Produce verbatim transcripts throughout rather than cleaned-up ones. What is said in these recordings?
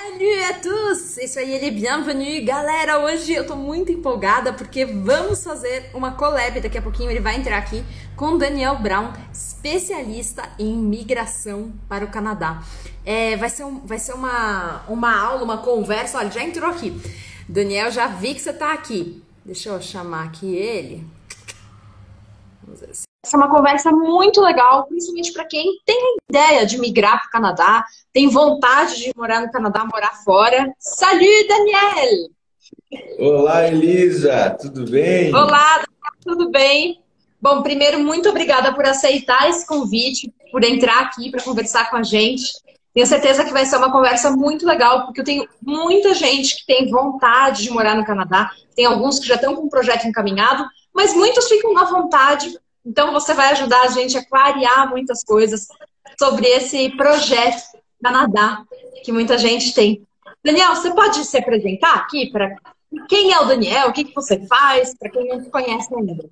Salut à tous e soyez les bienvenus. Galera, hoje eu tô muito empolgada porque vamos fazer uma collab, daqui a pouquinho ele vai entrar aqui, com Daniel Brown, especialista em migração para o Canadá. É, vai ser, um, vai ser uma, uma aula, uma conversa, olha, já entrou aqui. Daniel, já vi que você tá aqui. Deixa eu chamar aqui ele. Vamos ver se... Essa é uma conversa muito legal, principalmente para quem tem ideia de migrar para o Canadá, tem vontade de morar no Canadá, morar fora. Salut, Daniel! Olá, Elisa, tudo bem? Olá, tudo bem? Bom, primeiro, muito obrigada por aceitar esse convite, por entrar aqui para conversar com a gente. Tenho certeza que vai ser uma conversa muito legal, porque eu tenho muita gente que tem vontade de morar no Canadá, tem alguns que já estão com um projeto encaminhado, mas muitos ficam na vontade. Então, você vai ajudar a gente a clarear muitas coisas sobre esse projeto Canadá, que muita gente tem. Daniel, você pode se apresentar aqui? Para quem é o Daniel? O que, que você faz? Para quem não te conhece ainda.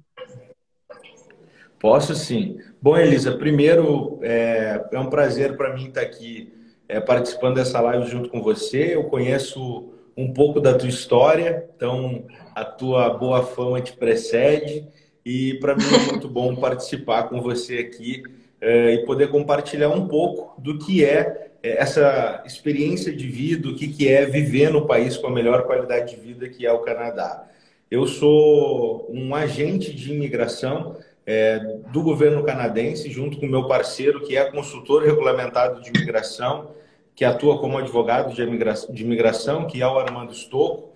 Posso sim. Bom, Elisa, primeiro, é, é um prazer para mim estar aqui é, participando dessa live junto com você. Eu conheço um pouco da tua história, então a tua boa fama te precede. E para mim é muito bom participar com você aqui é, e poder compartilhar um pouco do que é, é essa experiência de vida, o que, que é viver no país com a melhor qualidade de vida que é o Canadá. Eu sou um agente de imigração é, do governo canadense, junto com o meu parceiro, que é consultor regulamentado de imigração, que atua como advogado de imigração, de imigração que é o Armando Stocco.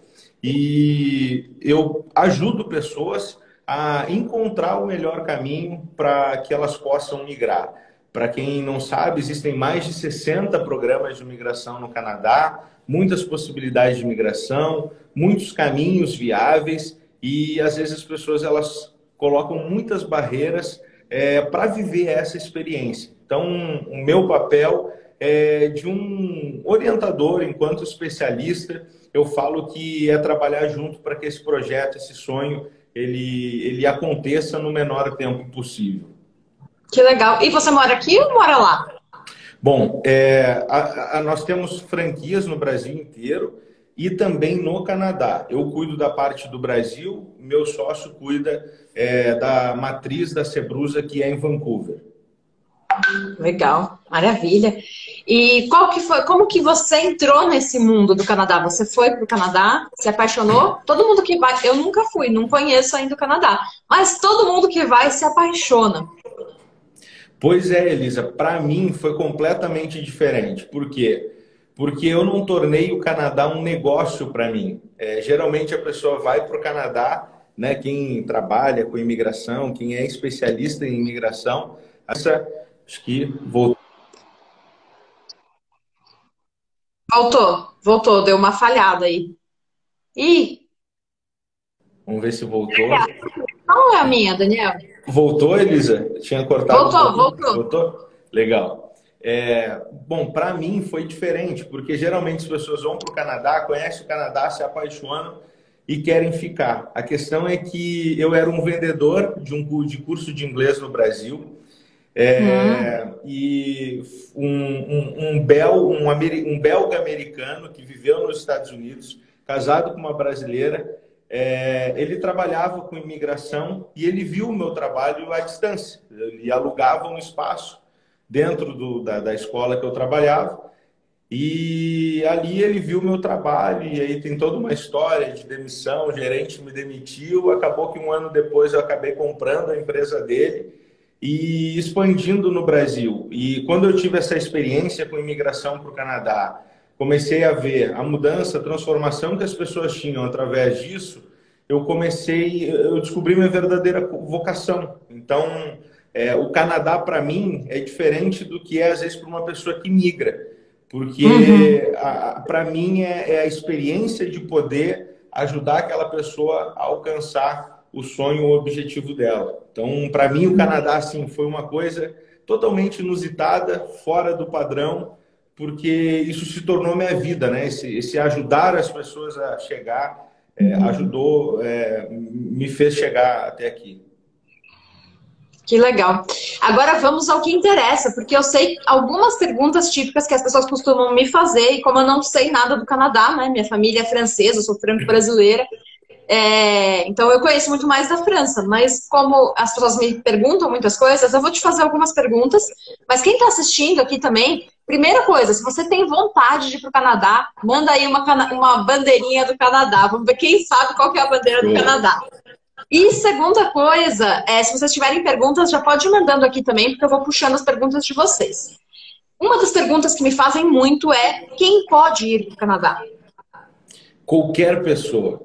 E eu ajudo pessoas a encontrar o melhor caminho para que elas possam migrar. Para quem não sabe, existem mais de sessenta programas de migração no Canadá, muitas possibilidades de migração, muitos caminhos viáveis e às vezes as pessoas elas colocam muitas barreiras é, para viver essa experiência. Então, o meu papel é de um orientador, enquanto especialista, eu falo que é trabalhar junto para que esse projeto, esse sonho, Ele, ele aconteça no menor tempo possível. Que legal. E você mora aqui ou mora lá? Bom, é, a, a, nós temos franquias no Brasil inteiro e também no Canadá. Eu cuido da parte do Brasil, meu sócio cuida é, da matriz da Sebrusa, que é em Vancouver. Legal, maravilha. E qual que foi, como que você entrou nesse mundo do Canadá? Você foi para o Canadá, se apaixonou? Todo mundo que vai, eu nunca fui, não conheço ainda o Canadá, mas todo mundo que vai se apaixona. Pois é, Elisa, para mim foi completamente diferente. Por quê? Porque eu não tornei o Canadá um negócio para mim. É, geralmente a pessoa vai para o Canadá, né? Quem trabalha com imigração, quem é especialista em imigração, essa acho que voltou. Voltou, voltou, deu uma falhada aí. Ih! Vamos ver se voltou. Não é a minha, Daniel. Voltou, Elisa? Tinha cortado. Voltou, um voltou. Voltou? Legal. É, bom, para mim foi diferente, porque geralmente as pessoas vão para o Canadá, conhecem o Canadá, se apaixonam e querem ficar. A questão é que eu era um vendedor de um de curso de inglês no Brasil. É, hum. E um, um, um, bel, um, um belga americano que viveu nos Estados Unidos, casado com uma brasileira, é, ele trabalhava com imigração e ele viu o meu trabalho à distância. Ele alugava um espaço dentro do, da, da escola que eu trabalhava e ali ele viu o meu trabalho e aí tem toda uma história de demissão, o gerente me demitiu, acabou que um ano depois eu acabei comprando a empresa dele e expandindo no Brasil. E quando eu tive essa experiência com imigração para o Canadá, comecei a ver a mudança, a transformação que as pessoas tinham através disso, eu comecei, eu descobri minha verdadeira vocação. Então, é, o Canadá, para mim, é diferente do que é, às vezes, para uma pessoa que migra. Porque, uhum. para mim, é, é a experiência de poder ajudar aquela pessoa a alcançar o sonho, o objetivo dela. Então, para mim, o Canadá, assim, foi uma coisa totalmente inusitada, fora do padrão, porque isso se tornou minha vida, né? Esse, esse ajudar as pessoas a chegar, é, ajudou, é, me fez chegar até aqui. Que legal. Agora vamos ao que interessa, porque eu sei algumas perguntas típicas que as pessoas costumam me fazer, e como eu não sei nada do Canadá, né? Minha família é francesa, eu sou franco-brasileira, é, então eu conheço muito mais da França, mas como as pessoas me perguntam muitas coisas, eu vou te fazer algumas perguntas, mas quem está assistindo aqui também, primeira coisa, se você tem vontade de ir para o Canadá, manda aí uma, uma bandeirinha do Canadá, vamos ver quem sabe qual que é a bandeira do Canadá. E segunda coisa, é, se vocês tiverem perguntas, já pode ir mandando aqui também, porque eu vou puxando as perguntas de vocês. Uma das perguntas que me fazem muito é, quem pode ir para o Canadá? Qualquer pessoa.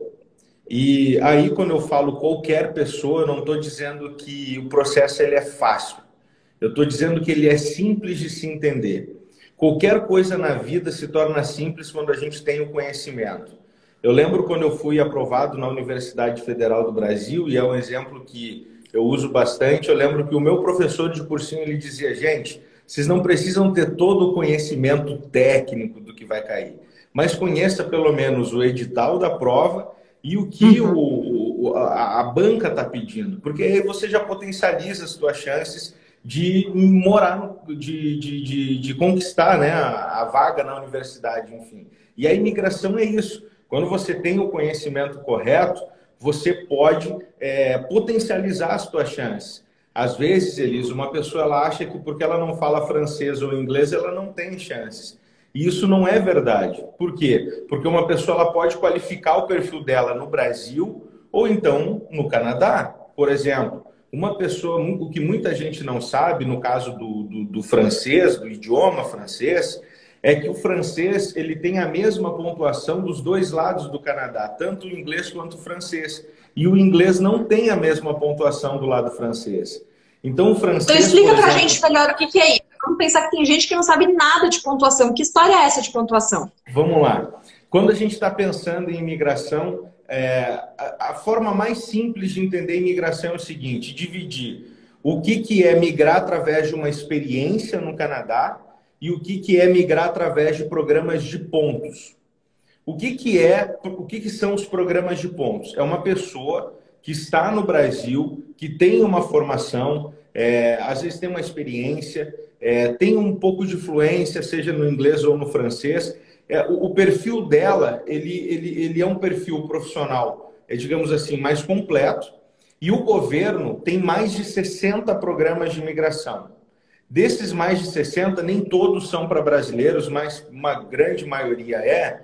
E aí, quando eu falo qualquer pessoa, eu não estou dizendo que o processo ele é fácil. Eu estou dizendo que ele é simples de se entender. Qualquer coisa na vida se torna simples quando a gente tem o conhecimento. Eu lembro quando eu fui aprovado na Universidade Federal do Brasil, e é um exemplo que eu uso bastante, eu lembro que o meu professor de cursinho, ele dizia, gente, vocês não precisam ter todo o conhecimento técnico do que vai cair, mas conheça pelo menos o edital da prova e o que uhum. o, a, a banca está pedindo, porque aí você já potencializa as suas chances de morar, de, de, de, de conquistar, né, a, a vaga na universidade, enfim. E a imigração é isso. Quando você tem o conhecimento correto, você pode é, potencializar as suas chances. Às vezes, Elisa, uma pessoa ela acha que porque ela não fala francês ou inglês, ela não tem chances. E isso não é verdade. Por quê? Porque uma pessoa ela pode qualificar o perfil dela no Brasil ou então no Canadá. Por exemplo, uma pessoa, o que muita gente não sabe, no caso do, do, do francês, do idioma francês, é que o francês ele tem a mesma pontuação dos dois lados do Canadá, tanto o inglês quanto o francês. E o inglês não tem a mesma pontuação do lado francês. Então, o francês... Então, explica pra exemplo... gente melhor o que, que é isso. Vamos pensar que tem gente que não sabe nada de pontuação. Que história é essa de pontuação? Vamos lá. Quando a gente está pensando em imigração, é, a, a forma mais simples de entender imigração é o seguinte, dividir o que, que é migrar através de uma experiência no Canadá e o que, que é migrar através de programas de pontos. O que, que, é, o que, que são os programas de pontos? É uma pessoa que está no Brasil, que tem uma formação, é, às vezes tem uma experiência, é, tem um pouco de fluência, seja no inglês ou no francês. É, o, o perfil dela, ele, ele, ele é um perfil profissional, é, digamos assim, mais completo. E o governo tem mais de sessenta programas de imigração. Desses mais de sessenta, nem todos são para brasileiros, mas uma grande maioria é.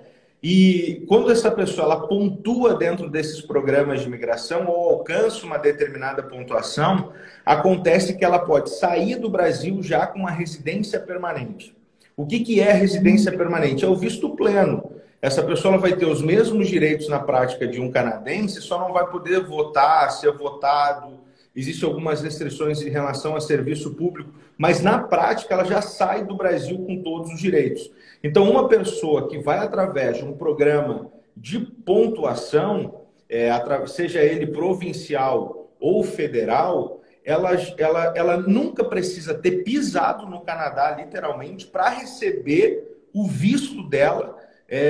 E quando essa pessoa ela pontua dentro desses programas de imigração ou alcança uma determinada pontuação, acontece que ela pode sair do Brasil já com uma residência permanente. O que, que é residência permanente? É o visto pleno. Essa pessoa ela vai ter os mesmos direitos na prática de um canadense, só não vai poder votar, ser votado. Existem algumas restrições em relação a serviço público, mas na prática ela já sai do Brasil com todos os direitos. Então, uma pessoa que vai através de um programa de pontuação, é, seja ele provincial ou federal, ela, ela, ela nunca precisa ter pisado no Canadá, literalmente, para receber o visto dela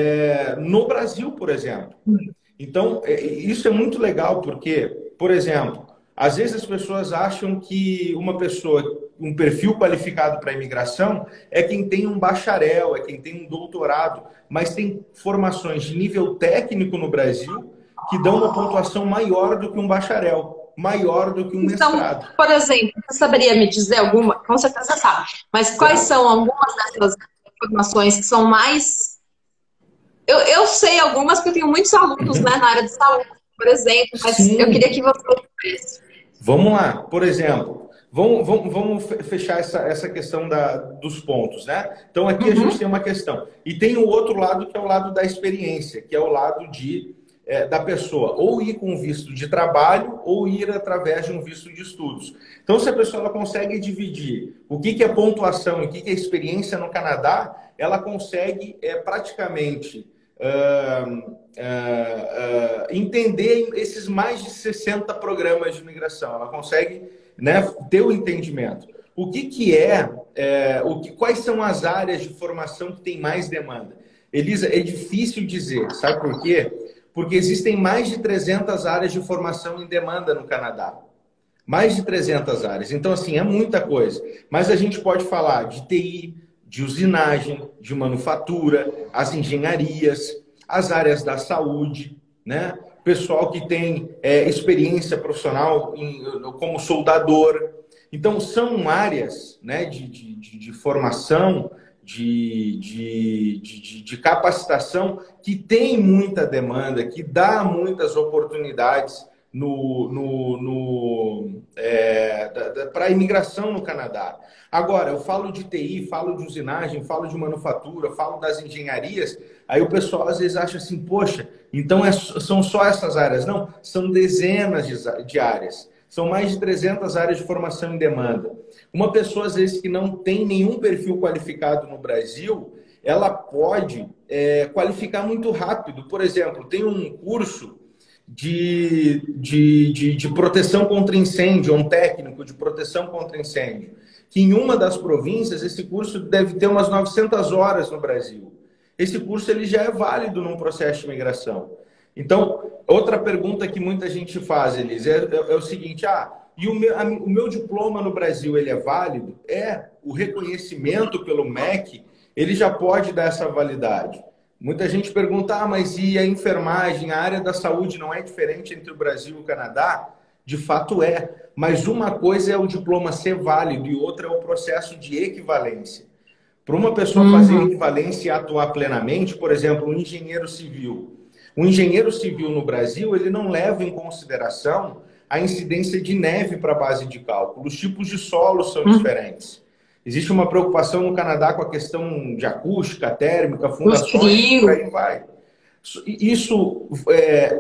é, no Brasil, por exemplo. Então, é, isso é muito legal, porque, por exemplo, às vezes as pessoas acham que uma pessoa, um perfil qualificado para imigração é quem tem um bacharel, é quem tem um doutorado, mas tem formações de nível técnico no Brasil que dão uma pontuação maior do que um bacharel, maior do que um então, mestrado. Por exemplo, você saberia me dizer alguma, com certeza sabe, mas quais são algumas dessas formações que são mais... Eu, eu sei algumas porque eu tenho muitos alunos, uhum, né, na área de saúde, por exemplo, mas Sim. eu queria que você... Vamos lá, por exemplo, vamos, vamos, vamos fechar essa, essa questão da, dos pontos, né? Então aqui uhum. a gente tem uma questão. E tem o outro lado que é o lado da experiência, que é o lado de, é, da pessoa ou ir com visto de trabalho ou ir através de um visto de estudos. Então se a pessoa ela consegue dividir o que, que é pontuação e o que, que é experiência no Canadá, ela consegue é, praticamente... Uh, uh, uh, entender esses mais de sessenta programas de imigração. Ela consegue, né, ter o entendimento. O que, que é, é o que, quais são as áreas de formação que tem mais demanda? Elisa, é difícil dizer. Sabe por quê? Porque existem mais de trezentas áreas de formação em demanda no Canadá. Mais de trezentas áreas. Então, assim, é muita coisa. Mas a gente pode falar de T I, de usinagem, de manufatura, as engenharias, as áreas da saúde, né? Pessoal que tem é, experiência profissional em, como soldador. Então, são áreas, né, de, de, de, de formação, de, de, de, de capacitação que tem muita demanda, que dá muitas oportunidades no, no, no, é, para a imigração no Canadá. Agora, eu falo de T I, falo de usinagem, falo de manufatura, falo das engenharias, aí o pessoal às vezes acha assim, poxa, então é, são só essas áreas. Não, são dezenas de, de áreas. São mais de trezentas áreas de formação em demanda. Uma pessoa, às vezes, que não tem nenhum perfil qualificado no Brasil, ela pode é, qualificar muito rápido. Por exemplo, tem um curso de, de, de, de proteção contra incêndio, um técnico de proteção contra incêndio, que em uma das províncias, esse curso deve ter umas novecentas horas no Brasil. Esse curso ele já é válido num processo de imigração. Então, outra pergunta que muita gente faz, Elis, é, é, é o seguinte, ah, e o meu, a, o meu diploma no Brasil, ele é válido? É, o reconhecimento pelo M E C, ele já pode dar essa validade. Muita gente pergunta, ah, mas e a enfermagem, a área da saúde não é diferente entre o Brasil e o Canadá? De fato é, mas uma coisa é o diploma ser válido e outra é o processo de equivalência. Para uma pessoa uhum. fazer equivalência e atuar plenamente, por exemplo, um engenheiro civil, o engenheiro civil no Brasil, ele não leva em consideração a incidência de neve para a base de cálculo. Os tipos de solo são hum. diferentes. Existe uma preocupação no Canadá com a questão de acústica, térmica, fundações, por aí vai. Isso é,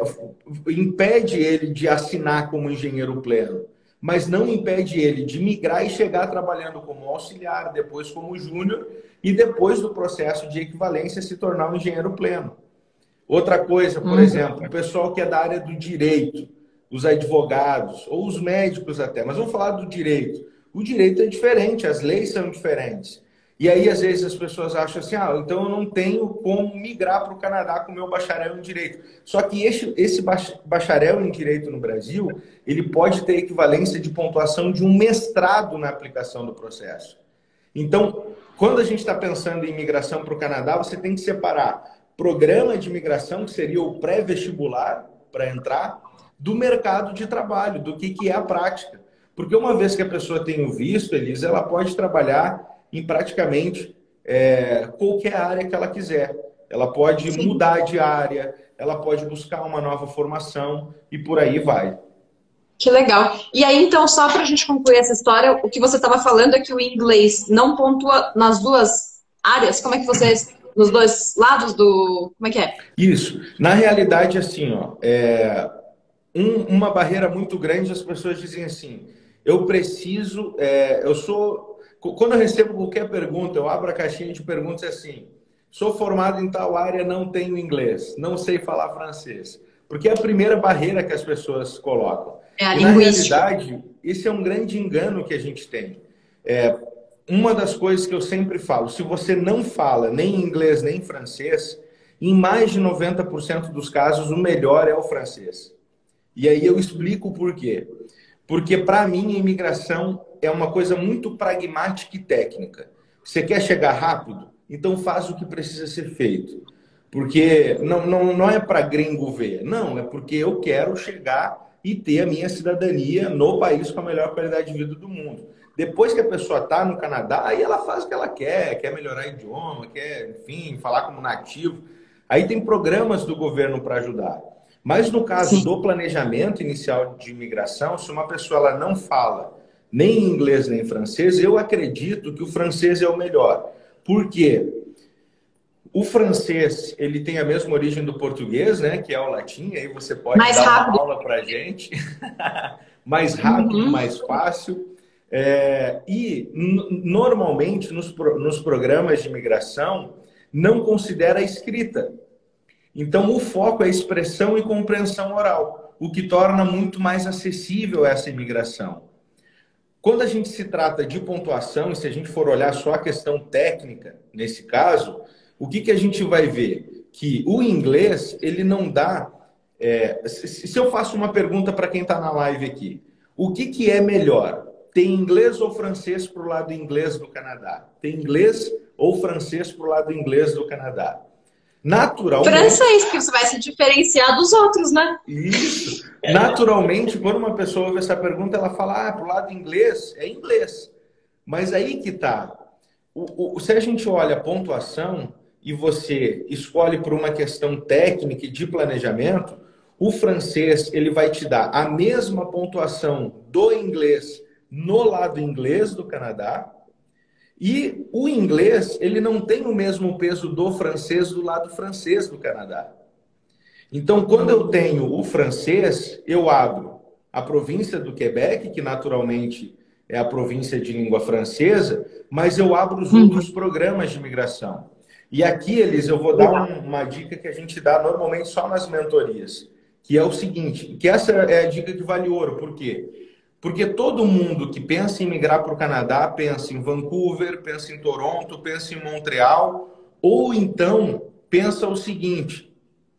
impede ele de assinar como engenheiro pleno, mas não impede ele de migrar e chegar trabalhando como auxiliar, depois como júnior, e depois do processo de equivalência se tornar um engenheiro pleno. Outra coisa, por uhum. exemplo, o pessoal que é da área do direito, os advogados, ou os médicos até, mas vamos falar do direito. O direito é diferente, as leis são diferentes. E aí, às vezes, as pessoas acham assim, ah, então eu não tenho como migrar para o Canadá com o meu bacharel em direito. Só que esse, esse bacharel em direito no Brasil, ele pode ter equivalência de pontuação de um mestrado na aplicação do processo. Então, quando a gente está pensando em imigração para o Canadá, você tem que separar programa de imigração, que seria o pré-vestibular para entrar, do mercado de trabalho, do que, que é a prática. Porque uma vez que a pessoa tem o visto, Elisa, ela pode trabalhar em praticamente é, qualquer área que ela quiser. Ela pode Sim. mudar de área, ela pode buscar uma nova formação e por aí vai. Que legal. E aí, então, só para a gente concluir essa história, o que você estava falando é que o inglês não pontua nas duas áreas? Como é que vocês... Nos dois lados do... Como é que é? Isso. Na realidade, assim, ó, é... Um, uma barreira muito grande, as pessoas dizem assim, eu preciso... É... Eu sou... Quando eu recebo qualquer pergunta, eu abro a caixinha de perguntas assim, sou formado em tal área, não tenho inglês, não sei falar francês. Porque é a primeira barreira que as pessoas colocam. É a e, linguística. Na realidade, esse é um grande engano que a gente tem. É... Uma das coisas que eu sempre falo, se você não fala nem inglês nem francês, em mais de noventa por cento dos casos, o melhor é o francês. E aí eu explico o porquê. Porque, para mim, a imigração é uma coisa muito pragmática e técnica. Você quer chegar rápido? Então faz o que precisa ser feito. Porque não, não, não é para gringo ver. Não, é porque eu quero chegar e ter a minha cidadania no país com a melhor qualidade de vida do mundo. Depois que a pessoa está no Canadá, aí ela faz o que ela quer, quer melhorar o idioma, quer, enfim, falar como nativo. Aí tem programas do governo para ajudar. Mas no caso Sim. do planejamento inicial de imigração, se uma pessoa ela não fala nem inglês nem francês, eu acredito que o francês é o melhor. Por quê? O francês, ele tem a mesma origem do português, né? Que é o latim, aí você pode mais dar rápido. uma aula para a gente. Mais rápido, uhum. mais fácil. É, e, normalmente, nos, nos programas de imigração, não considera a escrita. Então, o foco é expressão e compreensão oral, o que torna muito mais acessível essa imigração. Quando a gente se trata de pontuação, e se a gente for olhar só a questão técnica, nesse caso, o que, que a gente vai ver? Que o inglês, ele não dá... É, se eu faço uma pergunta para quem está na live aqui, O que, que é melhor? Tem inglês ou francês para o lado inglês do Canadá? Tem inglês ou francês para o lado inglês do Canadá? Naturalmente... Francês, porque você vai se diferenciar dos outros, né? Isso. Naturalmente, quando uma pessoa ouve essa pergunta, ela fala, ah, para o lado inglês, é inglês. Mas aí que tá. O, o, se a gente olha a pontuação e você escolhe por uma questão técnica e de planejamento, o francês ele vai te dar a mesma pontuação do inglês no lado inglês do Canadá, e o inglês ele não tem o mesmo peso do francês do lado francês do Canadá. Então, quando eu tenho o francês, eu abro a província do Quebec, que naturalmente é a província de língua francesa, mas eu abro os outros programas de imigração. E aqui, Elis, eu vou dar um, uma dica que a gente dá normalmente só nas mentorias, que é o seguinte, que essa é a dica que vale ouro. Por quê? Porque todo mundo que pensa em migrar para o Canadá pensa em Vancouver, pensa em Toronto, pensa em Montreal, ou então pensa o seguinte,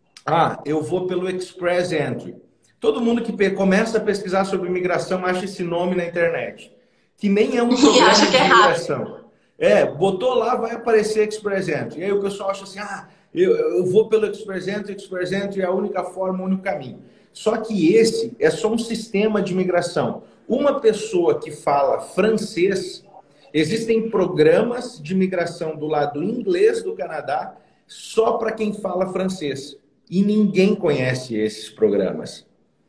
ah, eu vou pelo Express Entry. Todo mundo que começa a pesquisar sobre imigração acha esse nome na internet, que nem é um programa de imigração. É, botou lá, vai aparecer Express Entry. E aí o pessoal acha assim, ah, eu, eu vou pelo Express Entry, Express Entry é a única forma, o único caminho. Só que esse é só um sistema de imigração. Uma pessoa que fala francês, existem programas de imigração do lado inglês do Canadá só para quem fala francês. E ninguém conhece esses programas.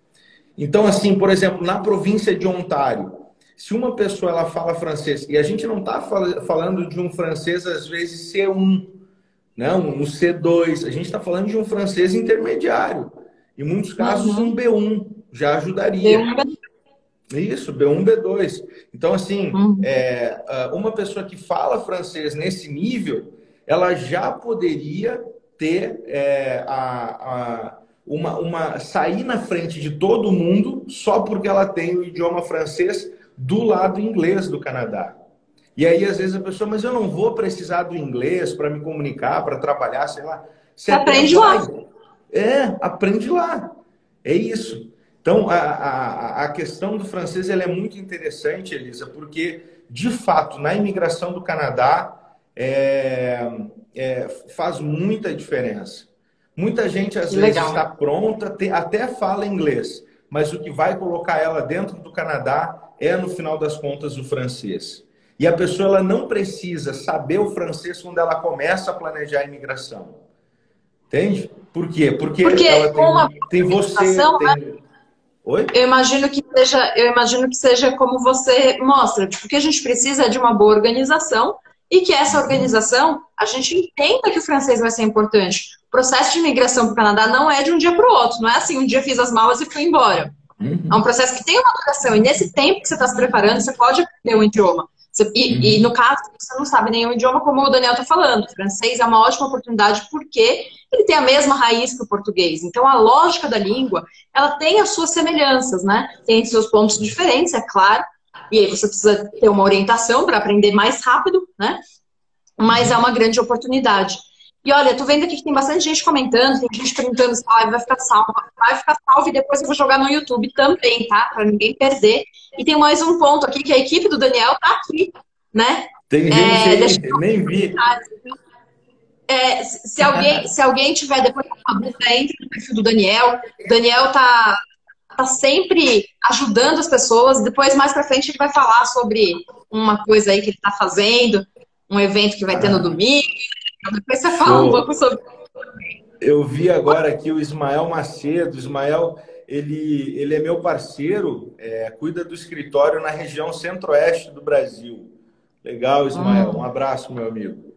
Então, assim, por exemplo, na província de Ontário, se uma pessoa ela fala francês, e a gente não está falando de um francês, às vezes, C um, né? um C dois, a gente está falando de um francês intermediário. Em muitos casos, uhum. um B um já ajudaria. B um, B dois. Isso, B um, B dois. Então, assim, uhum. é, uma pessoa que fala francês nesse nível, ela já poderia ter é, a, a, uma, uma sair na frente de todo mundo só porque ela tem o idioma francês do lado inglês do Canadá. E aí, às vezes, a pessoa, mas eu não vou precisar do inglês para me comunicar, para trabalhar, sei lá. Você aprende lá. É, aprende lá. É isso. Então, a, a, a questão do francês ela é muito interessante, Elisa, porque, de fato, na imigração do Canadá, é, é, faz muita diferença. Muita gente, às vezes, Legal. está pronta, te, até fala inglês, mas o que vai colocar ela dentro do Canadá é, no final das contas, o francês. E a pessoa ela não precisa saber o francês quando ela começa a planejar a imigração. Entende? Por quê? Porque, Porque ela tem, uma tem você... Tem... Oi? Eu imagino que seja, eu imagino que seja como você mostra, porque a gente precisa de uma boa organização e que essa organização, a gente entenda que o francês vai ser importante. O processo de imigração para o Canadá não é de um dia para o outro, não é assim, um dia fiz as malas e fui embora. Uhum. É um processo que tem uma duração, e nesse tempo que você está se preparando, você pode aprender um idioma. Você, e, uhum. e no caso, você não sabe nenhum idioma, como o Daniel está falando. O francês é uma ótima oportunidade porque ele tem a mesma raiz que o português. Então, a lógica da língua, ela tem as suas semelhanças, né? Tem seus pontos diferentes, é claro. E aí você precisa ter uma orientação para aprender mais rápido, né? Mas é uma grande oportunidade. E olha, tô vendo aqui que tem bastante gente comentando, tem gente perguntando se a live vai ficar salva. Vai ficar salva e depois eu vou jogar no YouTube também, tá? Para ninguém perder. E tem mais um ponto aqui, que a equipe do Daniel tá aqui, né? Tem gente é, aí, deixa... nem vi. É, se, alguém, se alguém tiver depois uma dúvida, entre no perfil do Daniel. O Daniel tá, tá sempre ajudando as pessoas. Depois, mais pra frente, ele vai falar sobre uma coisa aí que ele tá fazendo, um evento que vai ter no domingo. Depois você fala um pouco sobre... Eu vi agora aqui o Ismael Macedo. Ismael, ele, ele é meu parceiro, é, cuida do escritório na região centro-oeste do Brasil. Legal, Ismael. Hum. Um abraço, meu amigo.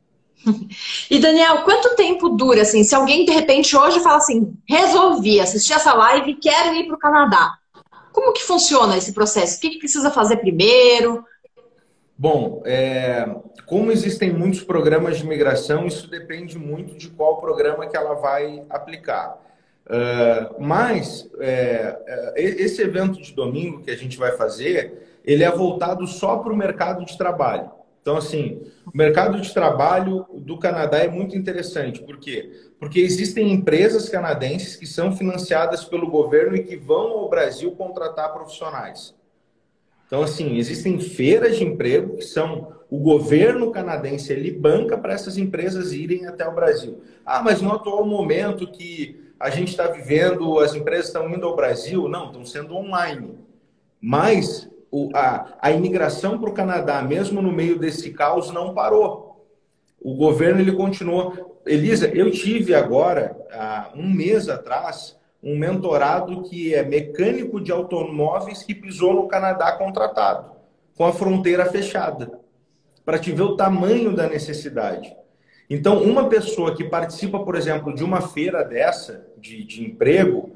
E, Daniel, quanto tempo dura, assim, se alguém, de repente, hoje fala assim, resolvi assistir essa live e quero ir para o Canadá. Como que funciona esse processo? O que, que precisa fazer primeiro? Bom, é, como existem muitos programas de imigração, isso depende muito de qual programa que ela vai aplicar. Uh, mas é, esse evento de domingo que a gente vai fazer, ele é voltado só para o mercado de trabalho. Então, assim, o mercado de trabalho do Canadá é muito interessante. Por quê? Porque existem empresas canadenses que são financiadas pelo governo e que vão ao Brasil contratar profissionais. Então, assim, existem feiras de emprego que são o governo canadense, ele banca para essas empresas irem até o Brasil. Ah, mas no atual momento que a gente está vivendo, as empresas estão indo ao Brasil? Não, estão sendo online. Mas o, a, a imigração para o Canadá, mesmo no meio desse caos, não parou. O governo, ele continuou. Elisa, eu tive agora, há um mês atrás, um mentorado que é mecânico de automóveis que pisou no Canadá contratado, com a fronteira fechada, para te ver o tamanho da necessidade. Então, uma pessoa que participa, por exemplo, de uma feira dessa, de, de emprego,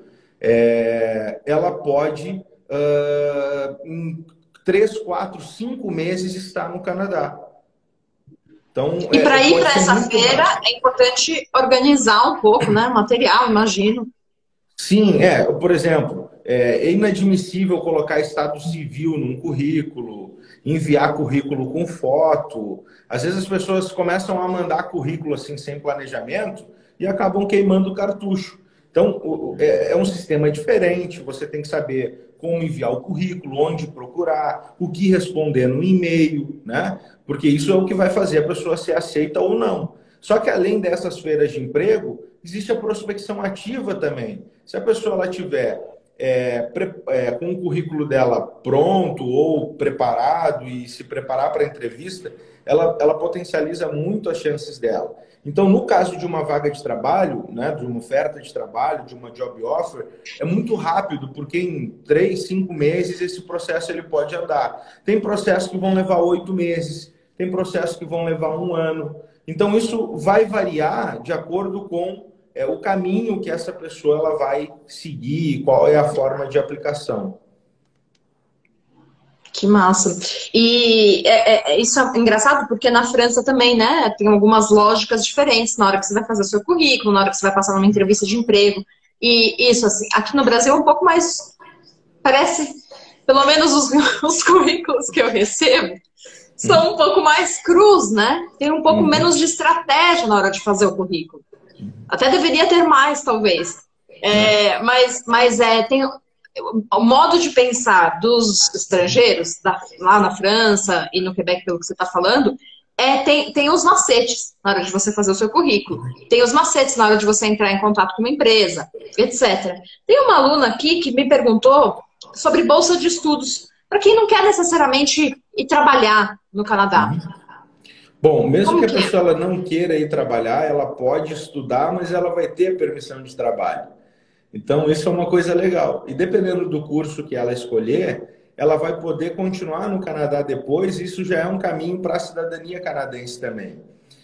é, ela pode, uh, em três, quatro, cinco meses, estar no Canadá. Então, e para é, ir para essa feira, mais. É importante organizar um pouco, né? Material, imagino. Sim, é, por exemplo, é inadmissível colocar estado civil num currículo, enviar currículo com foto. Às vezes as pessoas começam a mandar currículo assim sem planejamento e acabam queimando o cartucho. Então, é um sistema diferente, você tem que saber como enviar o currículo, onde procurar, o que responder no e-mail, né? Porque isso é o que vai fazer a pessoa ser aceita ou não. Só que além dessas feiras de emprego, existe a prospecção ativa também. Se a pessoa ela tiver é, pre, é, com o currículo dela pronto ou preparado e se preparar para a entrevista, ela, ela potencializa muito as chances dela. Então, no caso de uma vaga de trabalho, né, de uma oferta de trabalho, de uma job offer, é muito rápido, porque em três, cinco meses esse processo ele pode andar. Tem processos que vão levar oito meses, tem processos que vão levar um ano. Então, isso vai variar de acordo com é, o caminho que essa pessoa ela vai seguir, qual é a forma de aplicação. Que massa. E é, é, isso é engraçado porque na França também, né, tem algumas lógicas diferentes na hora que você vai fazer o seu currículo, na hora que você vai passar numa entrevista de emprego. E isso, assim, aqui no Brasil é um pouco mais, parece, pelo menos os, os currículos que eu recebo, são um pouco mais crus, né? Tem um pouco uhum. menos de estratégia na hora de fazer o currículo. Até deveria ter mais, talvez. É, mas mas é, tem o modo de pensar dos estrangeiros, da, lá na França e no Quebec, pelo que você está falando, é, tem, tem os macetes na hora de você fazer o seu currículo. Tem os macetes na hora de você entrar em contato com uma empresa, etcétera. Tem uma aluna aqui que me perguntou sobre bolsa de estudos, para quem não quer necessariamente ir trabalhar no Canadá. Bom, mesmo Como que a que é? pessoa ela não queira ir trabalhar, ela pode estudar, mas ela vai ter a permissão de trabalho. Então, isso é uma coisa legal. E dependendo do curso que ela escolher, ela vai poder continuar no Canadá depois. Isso já é um caminho para a cidadania canadense também.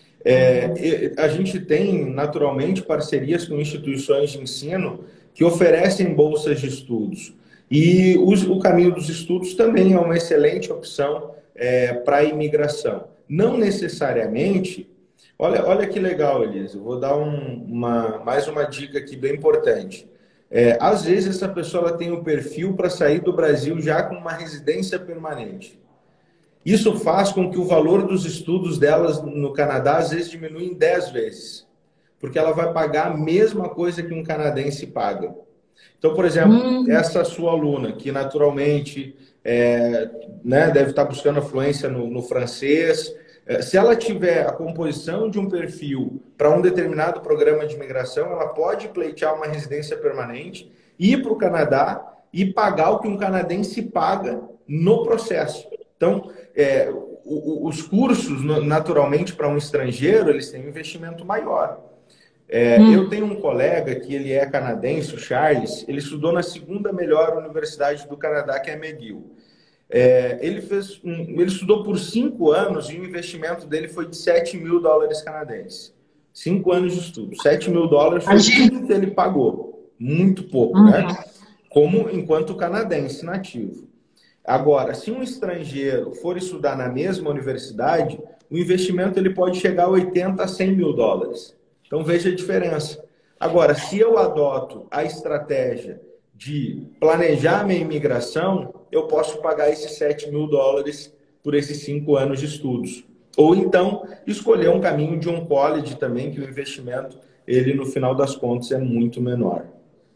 É, a gente tem, naturalmente, parcerias com instituições de ensino que oferecem bolsas de estudos. E o, o caminho dos estudos também é uma excelente opção é, para a imigração. Não necessariamente... Olha, olha que legal, Elisa. Vou dar um, uma, mais uma dica aqui bem importante. É, às vezes, essa pessoa ela tem um perfil para sair do Brasil já com uma residência permanente. Isso faz com que o valor dos estudos delas no Canadá, às vezes, diminui em dez vezes. Porque ela vai pagar a mesma coisa que um canadense paga. Então, por exemplo, hum. essa sua aluna, que naturalmente é, né, deve estar buscando a fluência no, no francês, é, se ela tiver a composição de um perfil para um determinado programa de imigração, ela pode pleitear uma residência permanente, ir para o Canadá e pagar o que um canadense paga no processo. Então, é, o, os cursos, naturalmente, para um estrangeiro, eles têm um investimento maior. É, hum. Eu tenho um colega que ele é canadense, o Charles, ele estudou na segunda melhor universidade do Canadá, que é a McGill. É, ele, fez um, ele estudou por cinco anos e o investimento dele foi de sete mil dólares canadenses. Cinco anos de estudo. sete mil dólares foi tudo que ele pagou. Muito pouco, uhum. né? Como enquanto canadense nativo. Agora, se um estrangeiro for estudar na mesma universidade, o investimento ele pode chegar a oitenta a cem mil dólares. Então, veja a diferença. Agora, se eu adoto a estratégia de planejar minha imigração, eu posso pagar esses sete mil dólares por esses cinco anos de estudos. Ou então, escolher um caminho de um college também, que o investimento, ele no final das contas, é muito menor.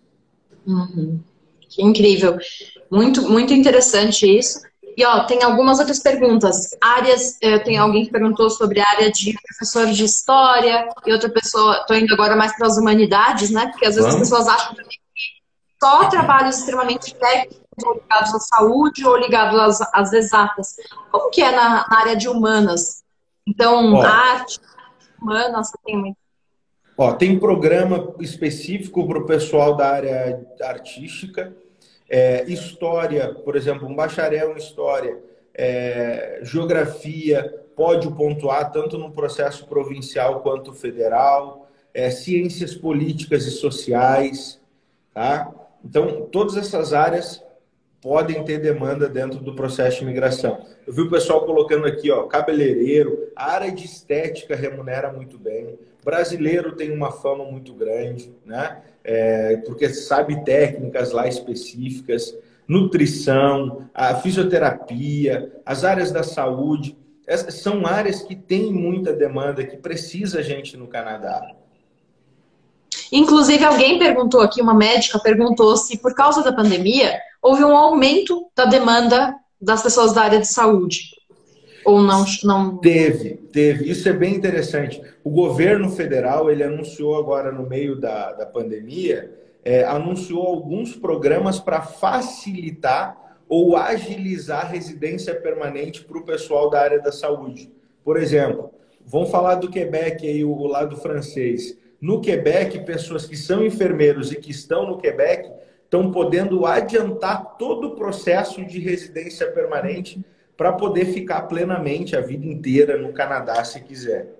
Uhum. Que incrível. Muito, muito interessante isso. E, ó, tem algumas outras perguntas. Áreas, eh, tem alguém que perguntou sobre a área de professor de história, e outra pessoa, tô indo agora mais para as humanidades, né? Porque às vezes Vamos? as pessoas acham que só trabalhos extremamente técnicos, ou ligados à saúde, ou ligados às, às exatas. Como que é na, na área de humanas? Então, Ó, arte, humanas, você tem muito. ó, tem programa específico para o pessoal da área artística. É, história, por exemplo, um bacharel em história, é, geografia, pode pontuar tanto no processo provincial quanto federal, é, ciências políticas e sociais, tá? Então, todas essas áreas podem ter demanda dentro do processo de imigração. Eu vi o pessoal colocando aqui, ó, cabeleireiro, a área de estética remunera muito bem. Brasileiro tem uma fama muito grande, né? É, porque sabe técnicas lá específicas, nutrição, a fisioterapia, as áreas da saúde. Essas são áreas que têm muita demanda, que precisa gente no Canadá. Inclusive, alguém perguntou aqui, uma médica perguntou se, por causa da pandemia, houve um aumento da demanda das pessoas da área de saúde. Ou não? não... Teve, teve. Isso é bem interessante. O governo federal, ele anunciou agora no meio da, da pandemia, é, anunciou alguns programas para facilitar ou agilizar a residência permanente para o pessoal da área da saúde. Por exemplo, vamos falar do Quebec, aí, o lado francês. No Quebec, pessoas que são enfermeiros e que estão no Quebec estão podendo adiantar todo o processo de residência permanente para poder ficar plenamente a vida inteira no Canadá, se quiser.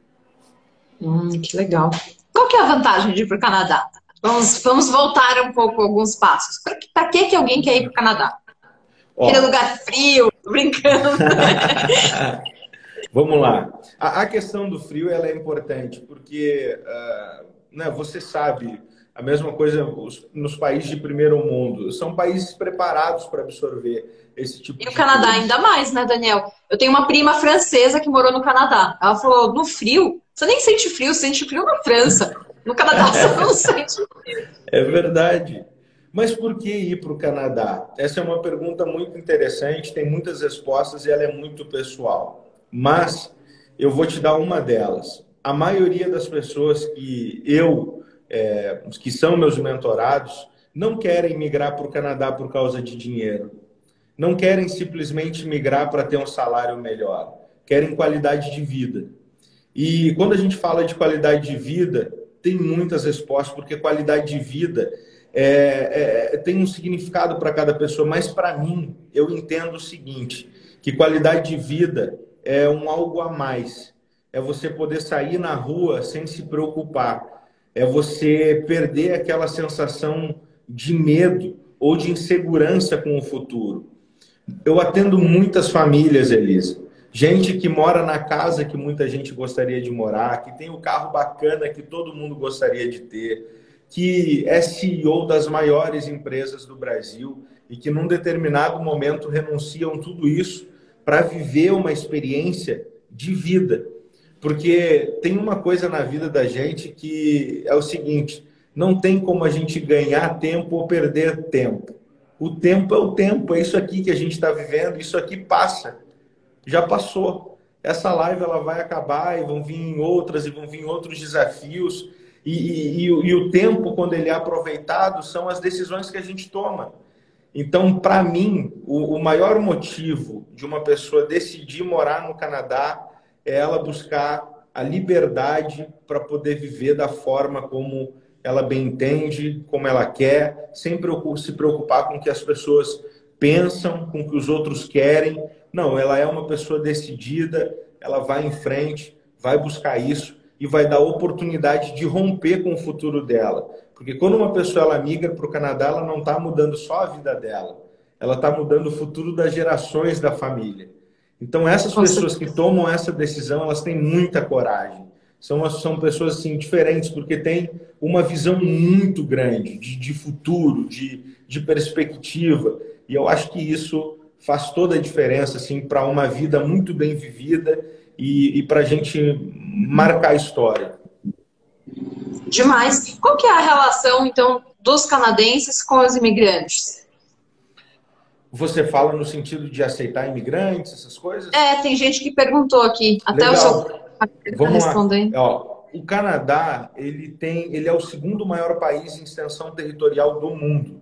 Hum, que legal. Qual que é a vantagem de ir para o Canadá? Vamos, vamos voltar um pouco alguns passos. Para que, que alguém quer ir para o Canadá? Ó, aquele lugar frio, brincando. Vamos lá. A, a questão do frio ela é importante, porque uh, né, você sabe, a mesma coisa os, nos países de primeiro mundo. São países preparados para absorver esse tipo e de o Canadá coisa. Ainda mais, né, Daniel? Eu tenho uma prima francesa que morou no Canadá. Ela falou, no frio, você nem sente frio, você sente frio na França. No Canadá você não sente frio. É verdade. Mas por que ir para o Canadá? Essa é uma pergunta muito interessante, tem muitas respostas e ela é muito pessoal. Mas eu vou te dar uma delas. A maioria das pessoas que eu, é, que são meus mentorados, não querem migrar para o Canadá por causa de dinheiro. Não querem simplesmente migrar para ter um salário melhor. Querem qualidade de vida. E quando a gente fala de qualidade de vida, tem muitas respostas, porque qualidade de vida é, é, tem um significado para cada pessoa. Mas para mim, eu entendo o seguinte, que qualidade de vida é um algo a mais. É você poder sair na rua sem se preocupar. É você perder aquela sensação de medo ou de insegurança com o futuro. Eu atendo muitas famílias, Elisa. Gente que mora na casa que muita gente gostaria de morar, que tem o carro bacana que todo mundo gostaria de ter, que é C E O das maiores empresas do Brasil e que num determinado momento renunciam tudo isso para viver uma experiência de vida. Porque tem uma coisa na vida da gente que é o seguinte, não tem como a gente ganhar tempo ou perder tempo. O tempo é o tempo, é isso aqui que a gente está vivendo, isso aqui passa. Já passou. Essa live ela vai acabar e vão vir outras e vão vir outros desafios. E, e, e o tempo, quando ele é aproveitado, são as decisões que a gente toma. Então, para mim, o, o maior motivo de uma pessoa decidir morar no Canadá é ela buscar a liberdade para poder viver da forma como ela bem entende, como ela quer, sem se preocupar com o que as pessoas pensam, com o que os outros querem. Não, ela é uma pessoa decidida, ela vai em frente, vai buscar isso e vai dar oportunidade de romper com o futuro dela. Porque quando uma pessoa ela migra para o Canadá, ela não está mudando só a vida dela, ela está mudando o futuro das gerações da família. Então, essas pessoas que tomam essa decisão, elas têm muita coragem. São, são pessoas assim, diferentes, porque têm uma visão muito grande de, de futuro, de, de perspectiva. E eu acho que isso faz toda a diferença assim, para uma vida muito bem vivida e, e para a gente marcar a história. Demais. Qual que é a relação, então, dos canadenses com os imigrantes? Você fala no sentido de aceitar imigrantes, essas coisas? É, tem gente que perguntou aqui. Até Legal. o seu tá Vamos respondendo. lá. Ó, o Canadá, ele tem, ele é o segundo maior país em extensão territorial do mundo.